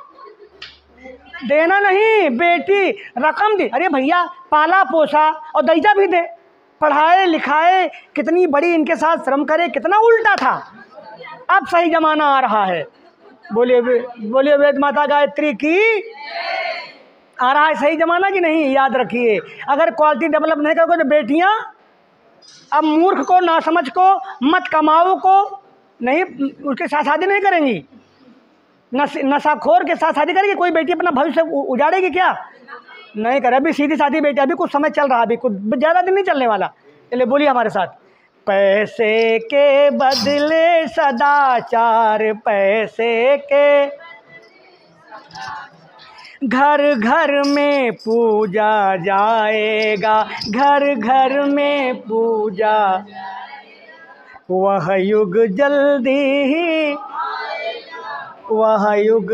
देना नहीं, बेटी रकम दी। अरे भैया पाला पोसा और दर्जा भी दे, पढ़ाए लिखाए, कितनी बड़ी इनके साथ श्रम करे, कितना उल्टा था। अब सही जमाना आ रहा है। बोलिए बोलिए वेद माता गायत्री की। आ रहा है सही जमाना कि नहीं? याद रखिए, अगर क्वालिटी डेवलप नहीं करोगे तो बेटियां अब मूर्ख को, नासमझ को, मत कमाओ को नहीं, उसके साथ शादी नहीं करेंगी। नश नशाखोर के साथ शादी करेगी? कोई बेटी अपना भविष्य उजाड़ेगी क्या? नहीं करे। अभी सीधी शादी बेटी, अभी कुछ समय चल रहा, अभी कुछ ज़्यादा दिन नहीं चलने वाला। चलिए बोलिए हमारे साथ। पैसे के बदले सदाचार, पैसे के घर घर में पूजा जाएगा, घर घर में पूजा, वह युग जल्दी ही, वह युग।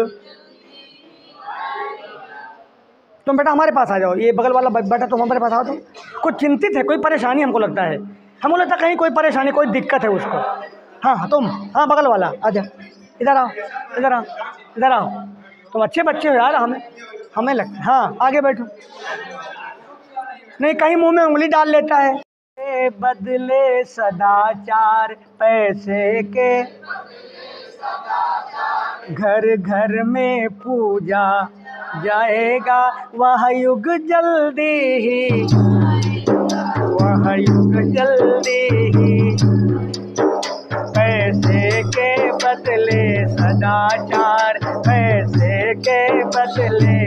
तुम बेटा हमारे पास आ जाओ, ये बगल वाला बेटा तुम हमारे पास आओ। तुम कुछ चिंतित है, कोई परेशानी हमको लगता है, हमको लगता है कहीं कोई परेशानी, कोई दिक्कत है उसको। हाँ तुम, हाँ बगल वाला आ जा, इधर आओ, इधर आओ, इधर आओ। तुम अच्छे बच्चे हो यार, हमें हमें लगता है। हाँ आगे बैठो। नहीं कहीं मुंह में उंगली डाल लेता है। बदले सदाचार, पैसे के घर घर में पूजा जाएगा, वह युग जल्दी ही, वह युग जल्दी ही। पैसे के बदले सदाचार, पैसे के बदले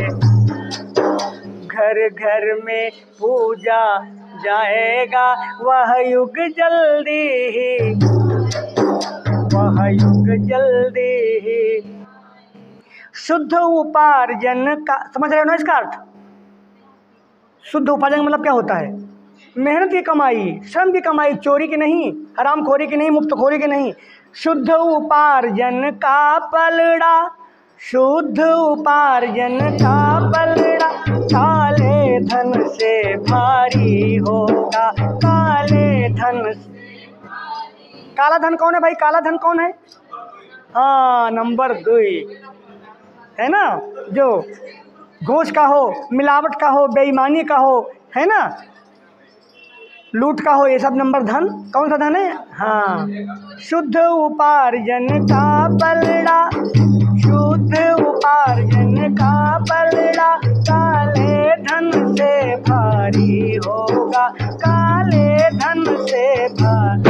घर घर में पूजा जाएगा, वह युग जल्दी ही, वह युग जल्दी ही। शुद्ध उपार्जन का समझ रहे हो ना इसका अर्थ? शुद्ध उपार्जन मतलब क्या होता है? मेहनत की कमाई, श्रम की कमाई, चोरी की नहीं, हरामखोरी की नहीं, मुफ्तखोरी की नहीं। शुद्ध उपार्जन का पलड़ा शुद्ध उपार्जन का पलड़ा काले धन से भारी होगा, काले धन से। काला धन कौन है भाई? काला धन कौन है? हाँ, नंबर दो है ना, जो घूस का हो, मिलावट का हो, बेईमानी का हो, है ना, लूट का हो, ये सब नंबर धन कौन सा धन है? हाँ, शुद्ध उपार्जन का पलड़ा, शुद्ध उपार्जन का पलड़ा काले धन से भारी होगा, काले धन से भारी।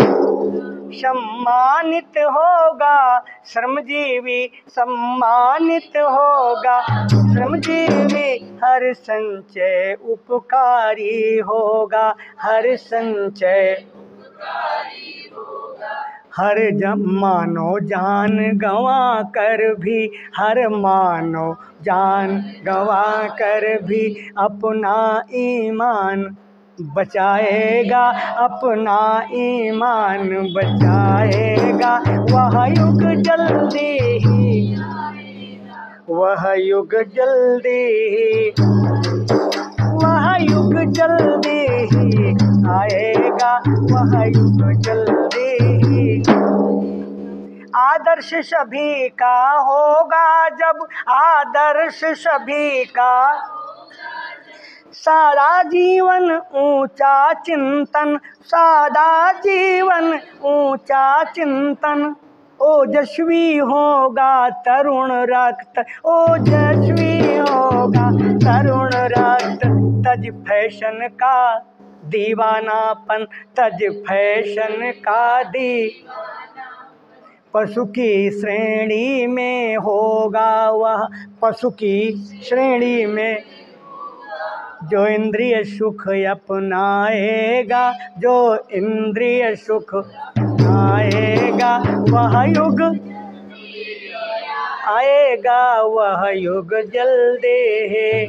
सम्मानित होगा श्रमजीवी, सम्मानित होगा श्रमजीवी, हर संचय उपकारी होगा, हर संचय उपकारी होगा। हर जब मानो जान गंवा कर भी, हर मानो जान गंवा कर भी अपना ईमान बचाएगा, अपना ईमान बचाएगा। वह युग जल्दी ही, वह युग जल्दी ही, वह युग जल्दी ही आएगा, वह युग जल्दी ही। आदर्श सभी का होगा जब, आदर्श सभी का, सादा जीवन ऊंचा चिंतन, सादा जीवन ऊंचा चिंतन। ओजस्वी होगा तरुण रक्त, ओजस्वी होगा तरुण रक्त। तज फैशन का दीवानापन, तज फैशन का दीवानापन। पशु की श्रेणी में होगा वह, पशु की श्रेणी में जो इंद्रिय सुख अपनाएगा, जो इंद्रिय सुख आएगा, वह युग आएगा, वह युग जल्दी है।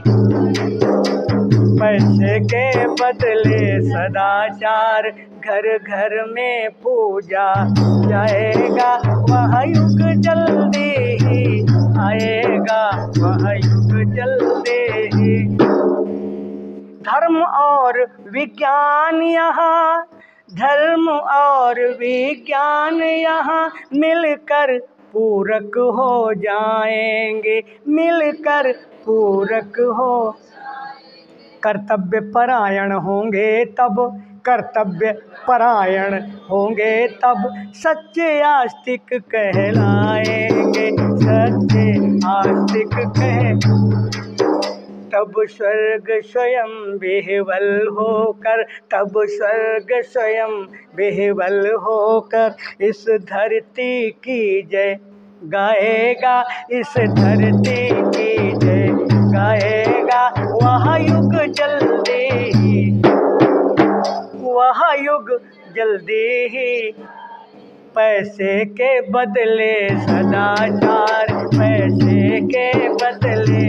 पैसे के बदले सदाचार, घर घर में पूजा जाएगा, वह युग जल्दी ही आएगा, वह युग जल्दी ही। धर्म और विज्ञान यहाँ, धर्म और विज्ञान यहाँ मिलकर पूरक हो जाएंगे, मिलकर पूरक हो। कर्तव्य परायण होंगे तब, कर्तव्य परायण होंगे तब सच्चे आस्तिक कहलाएंगे, सच्चे आस्तिक कह। तब स्वर्ग स्वयं विह्वल होकर, तब स्वर्ग स्वयं विह्वल होकर इस धरती की जय गाएगा, इस धरती की जय गाएगा। वह युग जल्दी ही, वह युग जल्दी ही। पैसे के बदले सदाचार, पैसे के बदले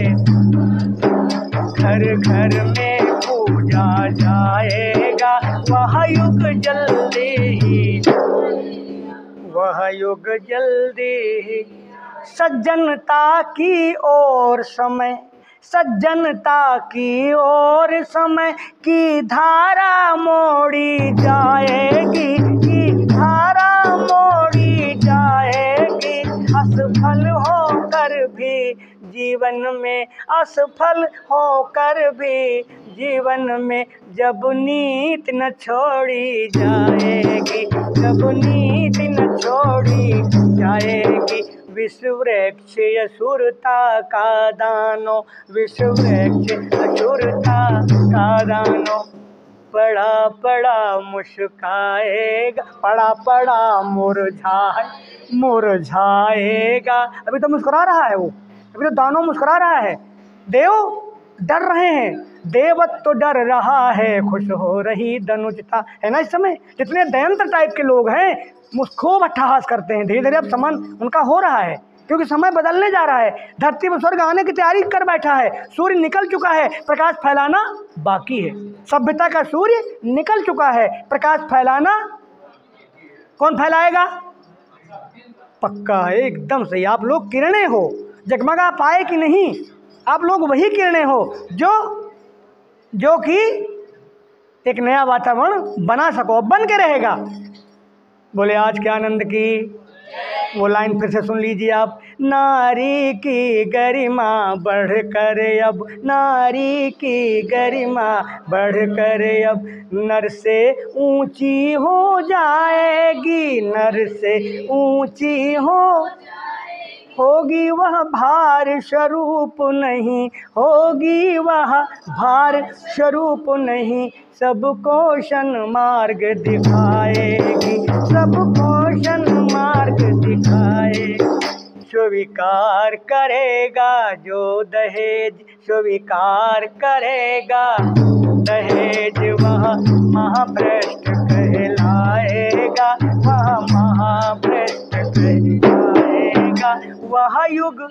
घर घर में पूजा जाएगा, वह युग जल्दी ही, वह युग जल्दी ही। सज्जनता की ओर समय, सज्जनता की ओर समय की धारा मोड़ी जाएगी, की धारा मोड़ी जाएगी। असफल होकर भी जीवन में, असफल होकर भी जीवन में जब नीत न छोड़ी जाएगी, जब नीत न छोड़ी जाएगी। विश्व वृक्ष असुरता का दानो, विश्व वृक्ष असुरता का दानो पड़ा पड़ा मुस्काएगा, पड़ा पड़ा मुरझाए मुरझाएगा। अभी तो मुस्कुरा रहा है वो, अभी तो दानों मुस्कुरा रहा है। देव डर रहे हैं, देवत तो डर रहा है, खुश हो रही धनुजता, है ना। इस समय जितने दयंत्र टाइप के लोग हैं खूब अट्ठहास करते हैं, धीरे धीरे अब समन उनका हो रहा है, क्योंकि समय बदलने जा रहा है। धरती पर स्वर्ग आने की तैयारी कर बैठा है, सूर्य निकल चुका है, प्रकाश फैलाना बाकी है। सभ्यता का सूर्य निकल चुका है, प्रकाश फैलाना कौन फैलाएगा? पक्का एकदम सही, आप लोग किरणें हो, जगमगा पाए कि नहीं, आप लोग वही किरणें हो जो जो कि एक नया वातावरण बना सको, बन के रहेगा। बोले आज के आनंद की वो लाइन फिर से सुन लीजिए आप। नारी की गरिमा बढ़कर अब, नारी की गरिमा बढ़कर अब नर से ऊंची हो जाएगी, नर से ऊंची हो होगी वह भार स्वरूप नहीं, होगी वह भार स्वरूप नहीं, सबको सन्मार्ग दिखाएगी, सबको सन्मार्ग दिखाएगी। स्वीकार करेगा जो दहेज, स्वीकार करेगा दहेज, वह महाभ्रष्ट कहलाएगा, वह महाभ्रष्ट कहलाएगा। वह युग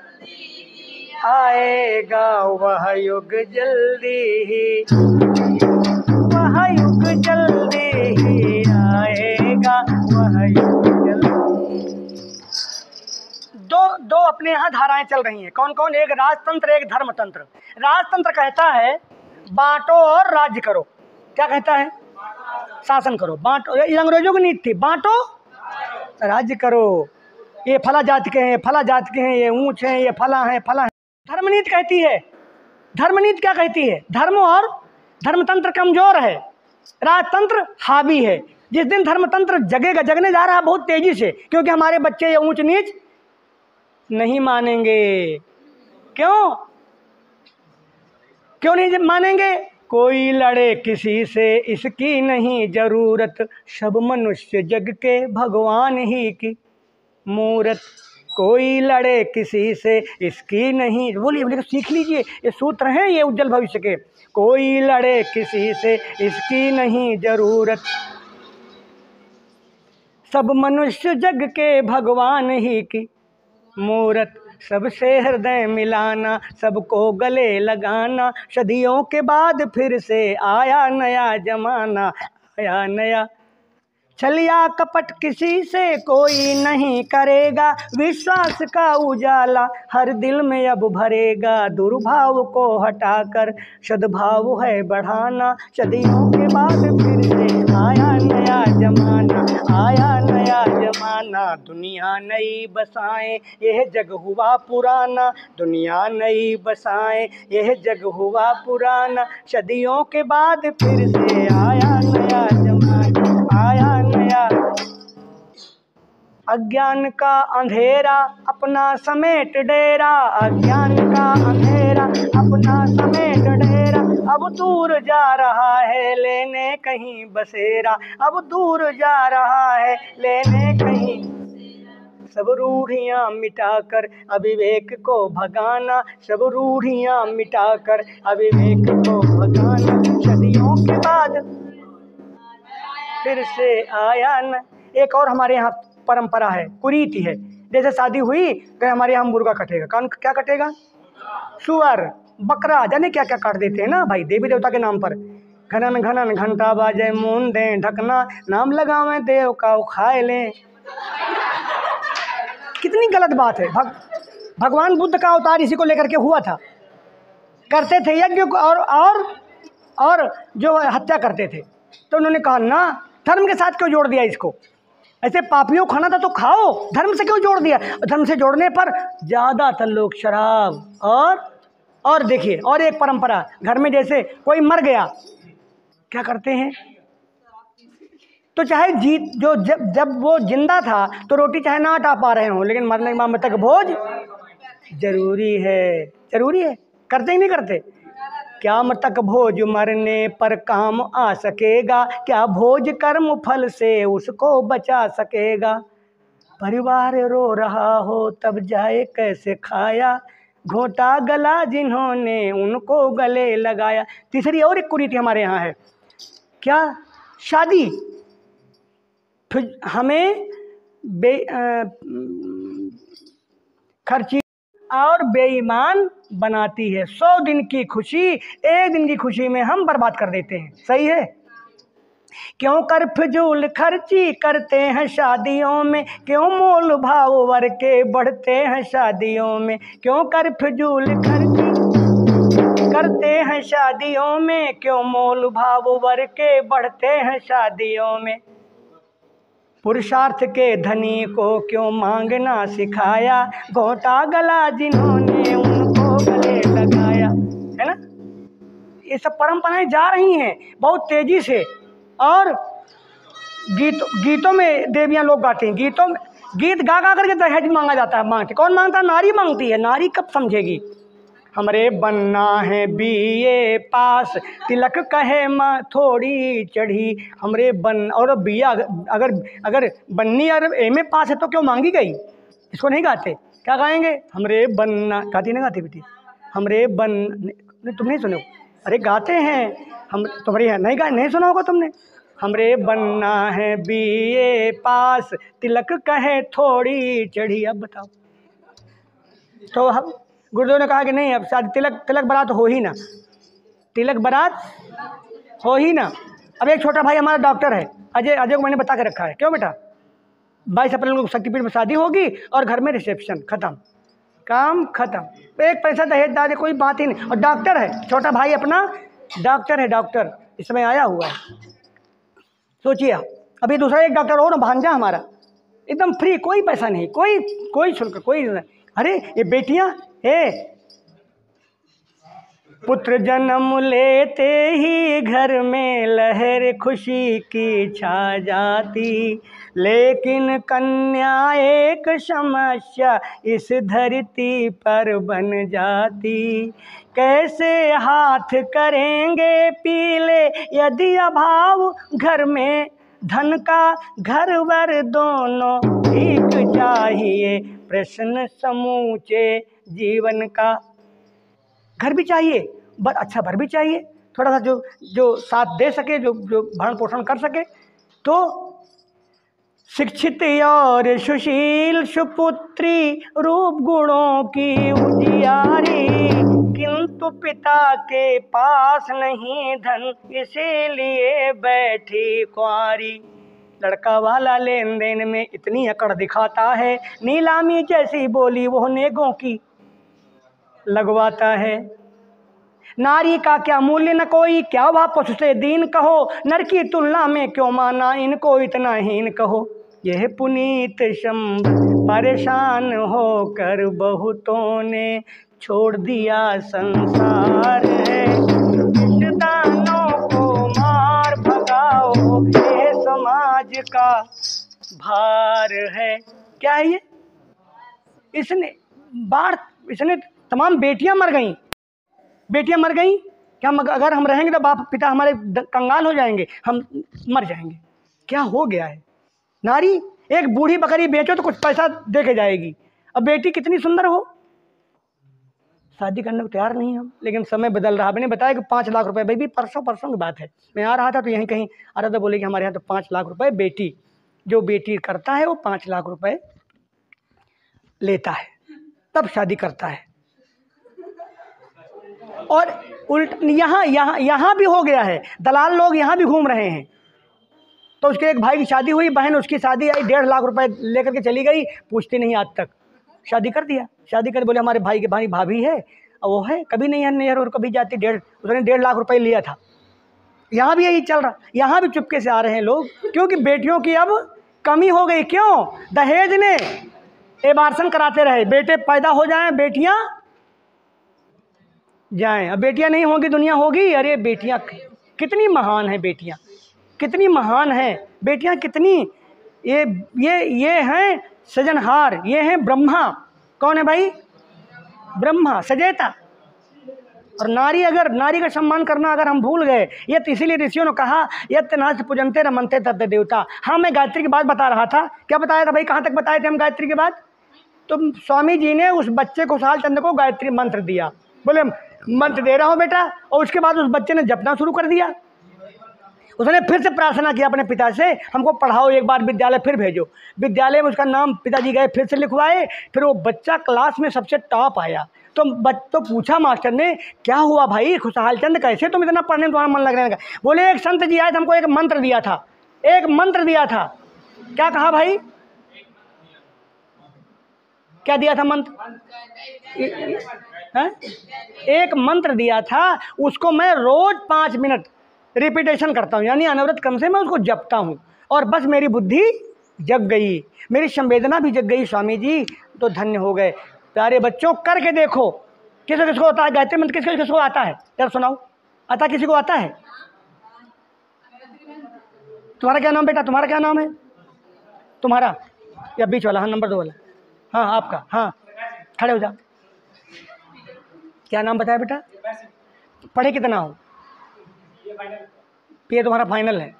आएगा, वह युग जल्दी ही, वह युग जल्दी ही आएगा, वह युग जल्दी। दो दो अपने यहाँ धाराएं चल रही हैं। कौन कौन? एक राजतंत्र, एक धर्मतंत्र। राजतंत्र कहता है बांटो और राज्य करो। क्या कहता है? शासन करो, बांटो। ये अंग्रेजों की नीति थी, बांटो राज्य करो। ये फला जाति के हैं, फला जाति के हैं, ये ऊंच हैं, ये फला हैं, फला हैं। धर्मनीति कहती है, धर्मनीति क्या कहती है? धर्म और धर्मतंत्र कमजोर है, राजतंत्र हावी है। जिस दिन धर्मतंत्र जगेगा, जगने जा रहा है बहुत तेजी से, क्योंकि हमारे बच्चे ये ऊंच नीच नहीं मानेंगे। क्यों क्यों नहीं मानेंगे? कोई लड़े किसी से इसकी नहीं जरूरत, सब मनुष्य जग के भगवान ही की मूरत। कोई लड़े किसी से इसकी नहीं, बोलिए बोलिए सीख लीजिए, ये सूत्र हैं ये उज्जवल भविष्य के। कोई लड़े किसी से इसकी नहीं जरूरत, सब मनुष्य जग के भगवान ही की मूरत। सबसे हृदय मिलाना, सबको गले लगाना, सदियों के बाद फिर से आया नया जमाना, आया नया। छलिया कपट किसी से कोई नहीं करेगा, विश्वास का उजाला हर दिल में अब भरेगा। दुर्भाव को हटाकर सद्भाव है बढ़ाना, सदियों के बाद फिर से आया नया जमाना, आया नया जमाना। दुनिया नई बसाएं यह जग हुआ पुराना, दुनिया नई बसाएं यह जग हुआ पुराना, सदियों के बाद फिर से आया नया जमाना, आया नया। अज्ञान का अंधेरा अपना समेट डेरा, अज्ञान का अंधेरा अपना समेट डेरा। अब दूर जा रहा है लेने कहीं बसेरा, अब दूर जा रहा है लेने कहीं। सब रूढ़ियाँ मिटाकर अविवेक को भगाना, सब रूढ़ियाँ मिटाकर अविवेक को भगाना, सदियों के बाद फिर से आया न। एक और हमारे यहाँ परंपरा है, कुरीति है। जैसे शादी हुई तो हमारे यहाँ मुर्गा कटेगा। कौन क्या कटेगा? सुअर, बकरा, जाने क्या क्या काट देते हैं ना भाई, देवी देवता के नाम पर। घनन घनन घंटा बाजे मून दें ढकना, नाम लगावें देव का खाए लें। कितनी गलत बात है। भग, भगवान बुद्ध का अवतार इसी को लेकर के हुआ था। करते थे यज्ञ और और और जो हत्या करते थे। तो उन्होंने कहा ना, धर्म के साथ क्यों जोड़ दिया इसको? ऐसे पापियों खाना था तो खाओ, धर्म से क्यों जोड़ दिया? धर्म से जोड़ने पर ज़्यादातर लोग शराब और और देखिए, और एक परंपरा, घर में जैसे कोई मर गया, क्या करते हैं? तो चाहे जीत जो जब जब वो जिंदा था तो रोटी चाहे ना हटा पा रहे हों, लेकिन मरने के बाद तक भोज जरूरी है, जरूरी है। करते ही नहीं करते? क्या तक भोज मरने पर काम आ सकेगा, क्या भोज कर्म फल से उसको बचा सकेगा। परिवार रो रहा हो तब जाए कैसे खाया, घोटा गला जिन्होंने उनको गले लगाया। तीसरी और एक कुरीति हमारे यहाँ है, क्या? शादी फिर हमें बे खर्ची और बेईमान बनाती है। सौ दिन की खुशी एक दिन की खुशी में हम बर्बाद कर देते हैं। सही है? क्यों कर फिजूल खर्ची करते हैं शादियों में, क्यों मोल भाव वर के बढ़ते हैं शादियों में, क्यों कर फिजूल खर्ची करते हैं शादियों में, क्यों मोल भाव वर के बढ़ते हैं शादियों में। पुरुषार्थ के धनी को क्यों मांगना सिखाया, घोंटा गला जिन्होंने उनको गले लगाया, है ना। ये सब परंपराएं जा रही हैं बहुत तेजी से। और गीत गीतों में देवियां लोग गाते हैं, गीतों में गीत गा गा करके दहेज मांगा जाता है। मांगते कौन मांगता है? नारी मांगती है। नारी कब समझेगी? हमरे बनना है बीए पास, तिलक कहे माँ थोड़ी चढ़ी, हमरे बन और बिया अगर अगर बननी अगर एम ए पास है तो क्यों मांगी गई? इसको नहीं गाते। क्या गाएंगे? हमरे बनना, गाती नहीं गाती बेटी? हमरे बन, तुम नहीं सुने? अरे गाते हैं हम, तुम्हारी है नहीं गा, नहीं सुना होगा तुमने। हमरे बनना है बीए पास, तिलक कहे थोड़ी चढ़ी। अब बताओ, तो हम गुरुदेव ने कहा कि नहीं, अब शादी तिलक तिलक बारात हो ही ना, तिलक बारात हो ही ना। अब एक छोटा भाई हमारा डॉक्टर है, अजय अजय को मैंने बता के रखा है। क्यों बेटा? बाईस अप्रैल को शक्तिपीठ में शादी होगी और घर में रिसेप्शन, खत्म, काम खत्म, एक पैसा दहेज दादे कोई बात ही नहीं। और डॉक्टर है छोटा भाई अपना, डॉक्टर है, डॉक्टर इस समय आया हुआ है। सोचिए अभी दूसरा एक डॉक्टर और भांजा हमारा, एकदम फ्री, कोई पैसा नहीं, कोई कोई शुल्क, कोई नहीं। अरे ये बेटियां, हे पुत्र जन्म लेते ही घर में लहर खुशी की छा जाती, लेकिन कन्या एक समस्या इस धरती पर बन जाती। कैसे हाथ करेंगे पीले यदि अभाव घर में, धन का घर वर दोनों ठीक चाहिए, प्रश्न समूचे जीवन का। घर भी चाहिए, बस अच्छा भर भी चाहिए, थोड़ा सा जो जो साथ दे सके, जो जो भरण पोषण कर सके। तो शिक्षित और सुशील सुपुत्री, रूप गुणों की उजियारी, किंतु पिता के पास नहीं धन, इसीलिए बैठी कुंवारी। लड़का वाला लेन देन में इतनी अकड़ दिखाता है, नीलामी जैसी बोली वो नेगों की लगवाता है। नारी का क्या मूल्य न कोई, क्या वह पशु से दीन कहो, नर की तुलना में क्यों माना इनको इतना हीन कहो। यह पुनीत शंभ परेशान होकर बहुतों ने छोड़ दिया संसार है, रिश्तेदारों को मार भगाओ, ये समाज का भार है। क्या है ये? इसने बाढ़, इसने तमाम बेटियां मर गईं, बेटियां मर गईं। क्या हम अगर हम रहेंगे तो बाप पिता हमारे कंगाल हो जाएंगे, हम मर जाएंगे। क्या हो गया है? नारी एक बूढ़ी बकरी बेचो तो कुछ पैसा दे के जाएगी, अब बेटी कितनी सुंदर हो, शादी करने को तैयार नहीं हम। लेकिन समय बदल रहा। मैंने बताया कि पाँच लाख रुपए, भाई भी परसों परसों की बात है, मैं आ रहा था तो यहीं कहीं आ रहा था, बोले कि हमारे यहाँ तो पाँच लाख रुपए बेटी, जो बेटी करता है वो पाँच लाख रुपए लेता है, तब शादी करता है। और उल्ट यहाँ यहाँ यहाँ भी हो गया है, दलाल लोग यहाँ भी घूम रहे हैं। तो उसके एक भाई की शादी हुई, बहन उसकी शादी आई, डेढ़ लाख रुपए लेकर के चली गई, पूछती नहीं आज तक, शादी कर दिया। शादी कर बोले हमारे भाई के भाई भाभी है, और वो है, कभी नहीं है नहर और कभी जाती, डेढ़ उसने डेढ़ लाख रुपए लिया था। यहाँ भी यही चल रहा, यहाँ भी चुपके से आ रहे हैं लोग, क्योंकि बेटियों की अब कमी हो गई। क्यों? दहेज ने एबार्सन कराते रहे, बेटे पैदा हो जाएं, बेटियां जाएं। अब बेटियां नहीं होंगी दुनिया होगी। अरे बेटियां कितनी महान है, बेटियां कितनी महान है, बेटियां कितनी, ये ये ये हैं सृजनहार, ये हैं ब्रह्मा। कौन है भाई? ब्रह्मा सजेता। और नारी, अगर नारी का सम्मान करना अगर हम भूल गए, ये तो इसीलिए ऋषियों ने कहा यत नाच पूजनते रमनते तत् देवता। हाँ, मैं गायत्री की बात बता रहा था। क्या बताया था भाई? कहाँ तक बताए थे हम गायत्री की बात? तो स्वामी जी ने उस बच्चे को, खुशहाल चंद्र को, गायत्री मंत्र दिया। बोले मंत्र दे रहा हूँ बेटा, और उसके बाद उस बच्चे ने जपना शुरू कर दिया। उसने फिर से प्रार्थना किया अपने पिता से, हमको पढ़ाओ, एक बार विद्यालय फिर भेजो। विद्यालय में उसका नाम पिताजी गए, फिर से लिखवाए। फिर वो बच्चा क्लास में सबसे टॉप आया। तो बच तो पूछा मास्टर ने, क्या हुआ भाई खुशहाल चंद, कैसे तुम इतना पढ़ने में तुम्हारा मन लगने लगा? बोले एक संत जी आए थे, हमको एक मंत्र दिया था, एक मंत्र दिया था। क्या कहा भाई? क्या दिया था मंत्र? है? एक मंत्र दिया था, उसको मैं रोज पाँच मिनट रिपीटेशन करता हूँ, यानी अनवरत क्रम से मैं उसको जपता हूँ, और बस मेरी बुद्धि जग गई, मेरी संवेदना भी जग गई स्वामी जी, तो धन्य हो गए। प्यारे बच्चों, करके देखो। किसको किसको आता है गायत्री मंत्र? किसको किसको आता है? यार सुनाओ, आता किसी को आता है? तुम्हारा क्या नाम बेटा? तुम्हारा क्या नाम है तुम्हारा? या बीच वाला? हाँ, नंबर दो वाला। हाँ आपका। हाँ खड़े हो जाओ। क्या नाम बताया बेटा? पढ़े कितना हो? ये तुम्हारा फाइनल है।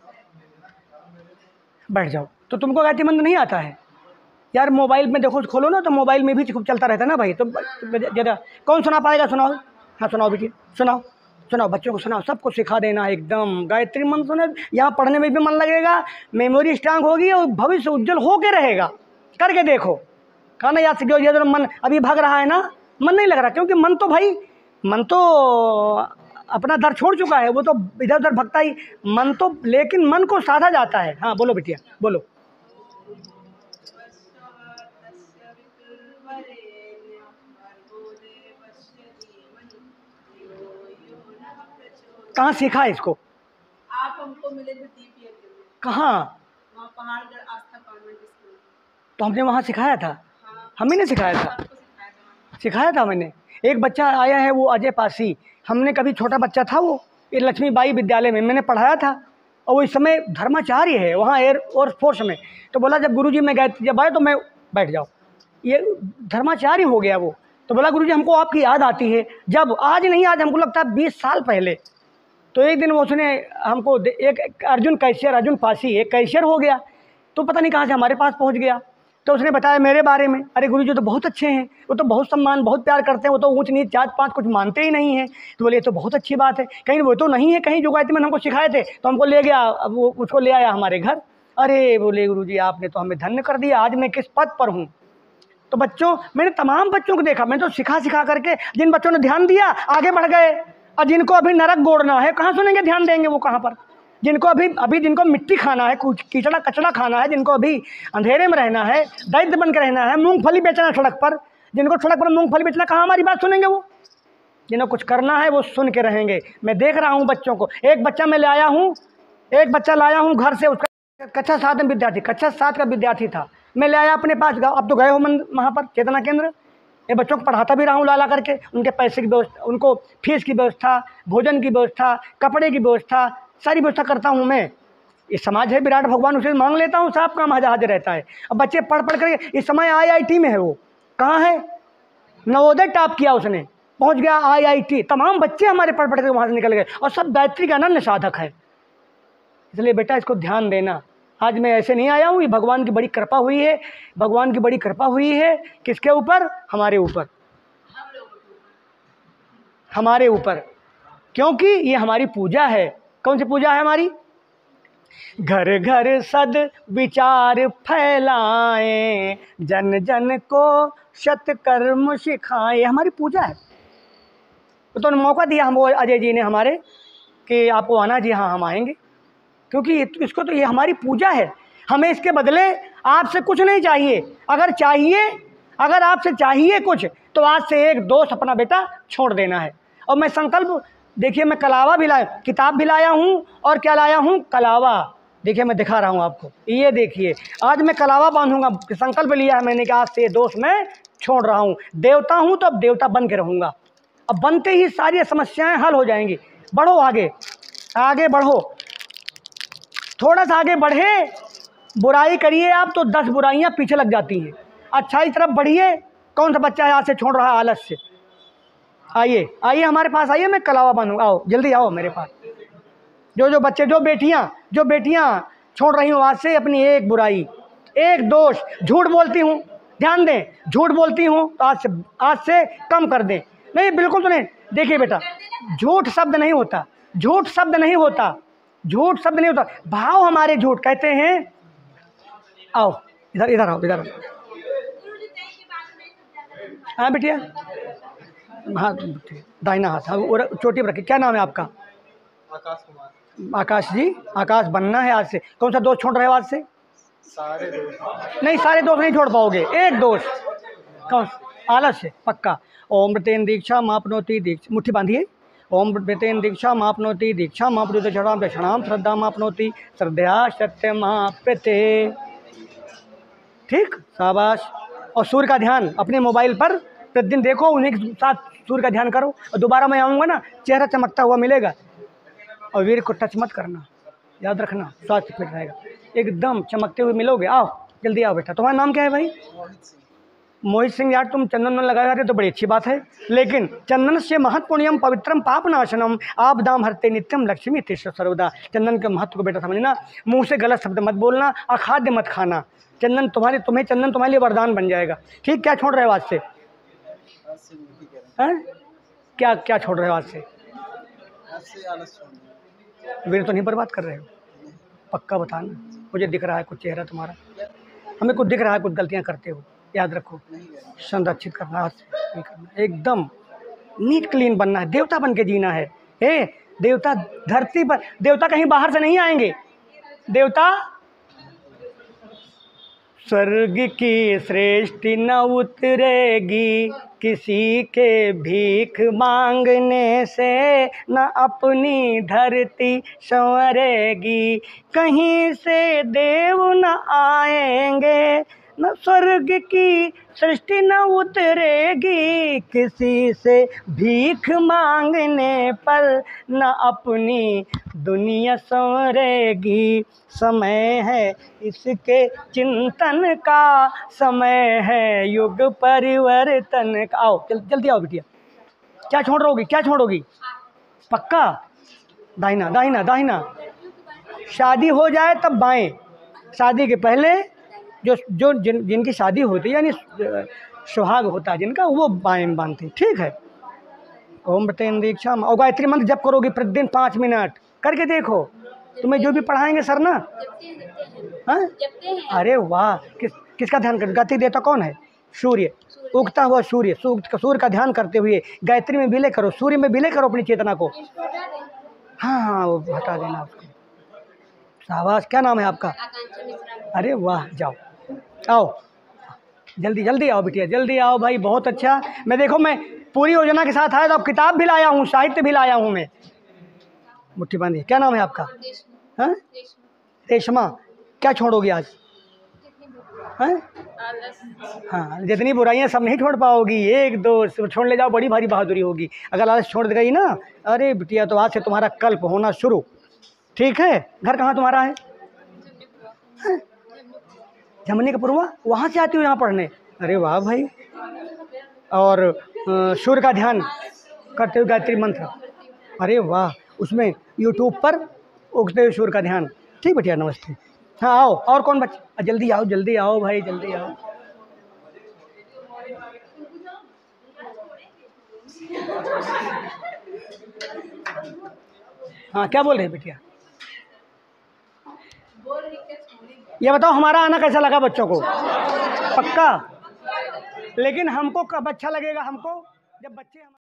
बैठ जाओ। तो तुमको गायत्री मंत्र नहीं आता है? यार मोबाइल में देखो, खोलो ना, तो मोबाइल में भी खूब चलता रहता है ना भाई। तो जरा कौन सुना पाएगा? सुनाओ। हाँ सुनाओ बेटी, सुनाओ सुनाओ, बच्चों को सुनाओ, सबको सिखा देना एकदम। गायत्री मंत्र सुने, यहाँ पढ़ने में भी मन लगेगा, मेमोरी स्ट्रांग होगी और भविष्य उज्जवल होके रहेगा। करके देखो। खाना याद सीखो। ये जो मन अभी भाग रहा है ना, मन नहीं लग रहा, क्योंकि मन तो भाई मन तो अपना दर छोड़ चुका है, वो तो इधर उधर भगता ही मन तो, लेकिन मन को साधा जाता है। हाँ बोलो बिटिया, बोलो। कहाँ सीखा है इसको? आप हमको मिले थे दीपिया के लिए। कहाँ? वहाँ पहाड़गढ़ आस्था कॉन्वेंट स्कूल। तो हमने वहाँ सिखाया था? हाँ, हमें ने सिखाया था? सबको सिखाया था। सिखाया था मैंने। एक बच्चा आया है, वो अजय पासी, हमने कभी, छोटा बच्चा था वो, ये लक्ष्मीबाई विद्यालय में मैंने पढ़ाया था, और वो इस समय धर्माचार्य है वहाँ एयर और फोर्स में। तो बोला जब गुरुजी मैं गए, जब आए तो मैं, बैठ जाओ, ये धर्माचार्य हो गया वो। तो बोला गुरुजी हमको आपकी याद आती है, जब आज नहीं, आज हमको लगता है बीस साल पहले। तो एक दिन वो उसने हमको, एक अर्जुन कैशियर, अर्जुन पासी एक कैशियर हो गया, तो पता नहीं कहाँ से हमारे पास पहुँच गया। तो उसने बताया मेरे बारे में, अरे गुरुजी तो बहुत अच्छे हैं, वो तो बहुत सम्मान, बहुत प्यार करते हैं, वो तो ऊंच नीच जात पात कुछ मानते ही नहीं हैं। तो बोले ये तो बहुत अच्छी बात है, कहीं वो तो नहीं है, कहीं जो गायत्री मंत्र हमको सिखाए थे, तो हमको ले गया, वो उसको ले आया हमारे घर। अरे बोले गुरुजी आपने तो हमें धन्य कर दिया, आज मैं किस पद पर हूँ। तो बच्चों, मैंने तमाम बच्चों को देखा, मैंने तो सिखा सिखा करके, जिन बच्चों ने ध्यान दिया आगे बढ़ गए, और जिनको अभी नरक गोड़ना है, कहाँ सुनेंगे, ध्यान देंगे वो कहाँ पर? जिनको अभी अभी जिनको मिट्टी खाना है, कुछ कीचड़ा कचड़ा खाना है, जिनको अभी अंधेरे में रहना है, दैत्य बन के रहना है, मूंगफली बेचना सड़क पर, जिनको सड़क पर मूंगफली बेचना, कहाँ हमारी बात सुनेंगे वो? जिनको कुछ करना है वो सुन के रहेंगे। मैं देख रहा हूँ बच्चों को, एक बच्चा मैं ले आया हूँ, एक बच्चा लाया हूँ घर से, उसका कक्षा सात में विद्यार्थी, कक्षा सात का विद्यार्थी था, मैं ले आया अपने पास। अब तो गए हो मन वहाँ पर चेतना केंद्र, ये बच्चों को पढ़ाता भी रहा हूँ ला ला करके, उनके पैसे की व्यवस्था, उनको फीस की व्यवस्था, भोजन की व्यवस्था, कपड़े की व्यवस्था, सारी व्यवस्था करता हूँ मैं। इस समाज है विराट भगवान, उसे मांग लेता हूँ, सब काम हाजिर हाजिर रहता है। अब बच्चे पढ़ पढ़ कर, इस समय आई आई टी में है, वो कहाँ है, नवोदय टॉप किया उसने, पहुँच गया आई आई टी। तमाम बच्चे हमारे पढ़ पढ़ कर वहाँ से निकल गए, और सब गायत्री का अनन्य साधक है। इसलिए बेटा इसको ध्यान देना। आज मैं ऐसे नहीं आया हूँ, ये भगवान की बड़ी कृपा हुई है, भगवान की बड़ी कृपा हुई है। किसके ऊपर? हमारे ऊपर, हमारे ऊपर, क्योंकि ये हमारी पूजा है। कौन सी पूजा है हमारी? घर घर सद विचार फैलाएं, जन जन को सत्कर्म सिखाएं, हमारी पूजा है। तो मौका दिया हमको अजय जी ने हमारे, कि आपको आना जी। हाँ हम आएंगे, क्योंकि इसको तो ये हमारी पूजा है। हमें इसके बदले आपसे कुछ नहीं चाहिए। अगर चाहिए अगर आपसे चाहिए कुछ, तो आज से एक दोस्त अपना बेटा छोड़ देना है। और मैं संकल्प, देखिए मैं कलावा भी लाया, किताब भी लाया हूँ, और क्या लाया हूँ, कलावा। देखिए मैं दिखा रहा हूँ आपको, ये देखिए, आज मैं कलावा बांधूंगा। संकल्प लिया है मैंने कि आज से दोस्त मैं छोड़ रहा हूँ। देवता हूँ तो अब देवता बन के रहूँगा। अब बनते ही सारी समस्याएं हल हो जाएंगी। बढ़ो आगे, आगे बढ़ो, थोड़ा सा आगे बढ़े। बुराई करिए आप तो दस बुराइयां पीछे लग जाती हैं। अच्छाई तरफ बढ़िए। कौन सा बच्चा यहाँ से छोड़ रहा है आलस से? आइए आइए हमारे पास आइए, मैं कलावा बनूँगा। आओ जल्दी आओ मेरे पास। जो जो बच्चे, जो बेटियाँ जो बेटियाँ छोड़ रही हूँ आज से अपनी एक बुराई, एक दोष, झूठ बोलती हूँ, ध्यान दें, झूठ बोलती हूँ तो आज से आज से कम कर दें। नहीं बिल्कुल तो नहीं। देखिए बेटा, झूठ शब्द नहीं होता, झूठ शब्द नहीं होता, झूठ शब्द नहीं होता, भाव हमारे झूठ कहते हैं। आओ इधर, इधर आओ, इधर। हाँ बिटिया, हाँ दाहिना हाथ, हाँ और चोटी पर रखिए। क्या नाम है आपका? आकाश कुमार। आकाश जी, आकाश बनना है आज से। कौन सा दोस्त छोड़ रहे हो आज से? सारे दोस्त नहीं, सारे दोस्त नहीं छोड़ पाओगे, एक दोस्त। कौन? आलस है पक्का। ओम मृतेन दीक्षा मापनोति दीक्षा, मुट्ठी बांधिए। ओम मृतेन दीक्षा मापनोति दीक्षा मापनोति क्षणाम दक्षिणाम श्रद्धा मापनोति श्रद्धया सत्यमाप्यते। ठीक, शाबाश। और सूर्य का ध्यान अपने मोबाइल पर प्रतिदिन देखो, उन्हीं के साथ सूर्य का ध्यान करो। और दोबारा मैं आऊँगा ना, चेहरा चमकता हुआ मिलेगा। और वीर को टच मत करना, याद रखना, स्वास्थ्य फिट रहेगा, एकदम चमकते हुए मिलोगे। आओ जल्दी आओ बेटा। तुम्हारा नाम क्या है भाई? मोहित सिंह। यार तुम चंदन वंदन लगाए रहे तो बड़ी अच्छी बात है, लेकिन चंदन से महत्व पुण्यम पवित्रम पाप नाशनम आप दाम हरते नित्यम लक्ष्मी तीर्थ सर्वदा। चंदन के महत्व को बेटा समझना, मुंह से गलत शब्द मत बोलना, अखाद्य मत खाना। चंदन तुम्हारे तुम्हें चंदन तुम्हारे लिए वरदान बन जाएगा। ठीक, क्या छोड़ रहे हो आज से? हैं? क्या क्या छोड़ रहे हो आज से? वीर तो नहीं बर्बाद कर रहे हो? पक्का बताना, मुझे दिख रहा है कुछ चेहरा तुम्हारा, हमें कुछ दिख रहा है, कुछ गलतियां करते हो, याद रखो। संरक्षित करना, आज से नहीं करना, एकदम नीट क्लीन बनना है, देवता बन के जीना है। ए देवता धरती पर, देवता कहीं बाहर से नहीं आएंगे। देवता स्वर्ग की सृष्टि न उतरेगी किसी के भीख मांगने से, न अपनी धरती संवरेगी। कहीं से देव न आएंगे, न स्वर्ग की सृष्टि न उतरेगी किसी से भीख मांगने पर, न अपनी दुनिया संवरेगी। समय है इसके चिंतन का, समय है युग परिवर्तन का। आओ जल, जल्दी आओ बिटिया। क्या छोड़ोगी, क्या छोड़ोगी? पक्का दाहिना, दाहिना, दाहिना। शादी हो जाए तब बाएं, शादी के पहले जो जो जिन जिनकी शादी होती है, यानी सुहाग होता है जिनका, वो बाएं बांधते हैं। ठीक है। ओम मृतेन दीक्षा। और गायत्री मंत्र जप करोगी प्रतिदिन पाँच मिनट करके देखो, तुम्हें जो भी पढ़ाएंगे सर ना। हाँ, अरे वाह, किस किसका ध्यान कर? गायत्री देवता कौन है? सूर्य, उगता हुआ सूर्य। सूर्य का ध्यान करते हुए गायत्री में विलय करो, सूर्य में विलय करो अपनी चेतना को। हाँ हाँ, वो हटा देना उसको। शाबाश। क्या नाम है आपका? अरे वाह, जाओ आओ जल्दी जल्दी आओ बिटिया, जल्दी आओ भाई, बहुत अच्छा। मैं देखो, मैं पूरी योजना के साथ आया तो अब किताब भी लाया हूँ, साहित्य भी लाया हूँ मैं। मुट्ठी बांधिए। क्या नाम है आपका? हाँ, रेशमा। क्या छोड़ोगी आज? हाँ हाँ, जितनी बुराइयां सब नहीं छोड़ पाओगी, एक दो छोड़ ले जाओ, बड़ी भारी बहादुरी होगी। अगर आलस छोड़ गई ना, अरे बिटिया, तो आज से तुम्हारा कल्प होना शुरू। ठीक है। घर कहाँ तुम्हारा है? जमनी का पुरवा, वहाँ से आती हो यहाँ पढ़ने? अरे वाह भाई। और सूर्य का ध्यान करते हुए गायत्री मंत्र, अरे वाह, उसमें यूट्यूब पर उगते हुए सूर्य का ध्यान। ठीक बेटिया, नमस्ते। हाँ आओ। और कौन बच्चे? जल्दी आओ, जल्दी आओ भाई, जल्दी आओ। हाँ, क्या बोल रहे हैं बिटिया? ये बताओ हमारा आना कैसा लगा बच्चों को? पक्का। लेकिन हमको कब अच्छा लगेगा? हमको जब बच्चे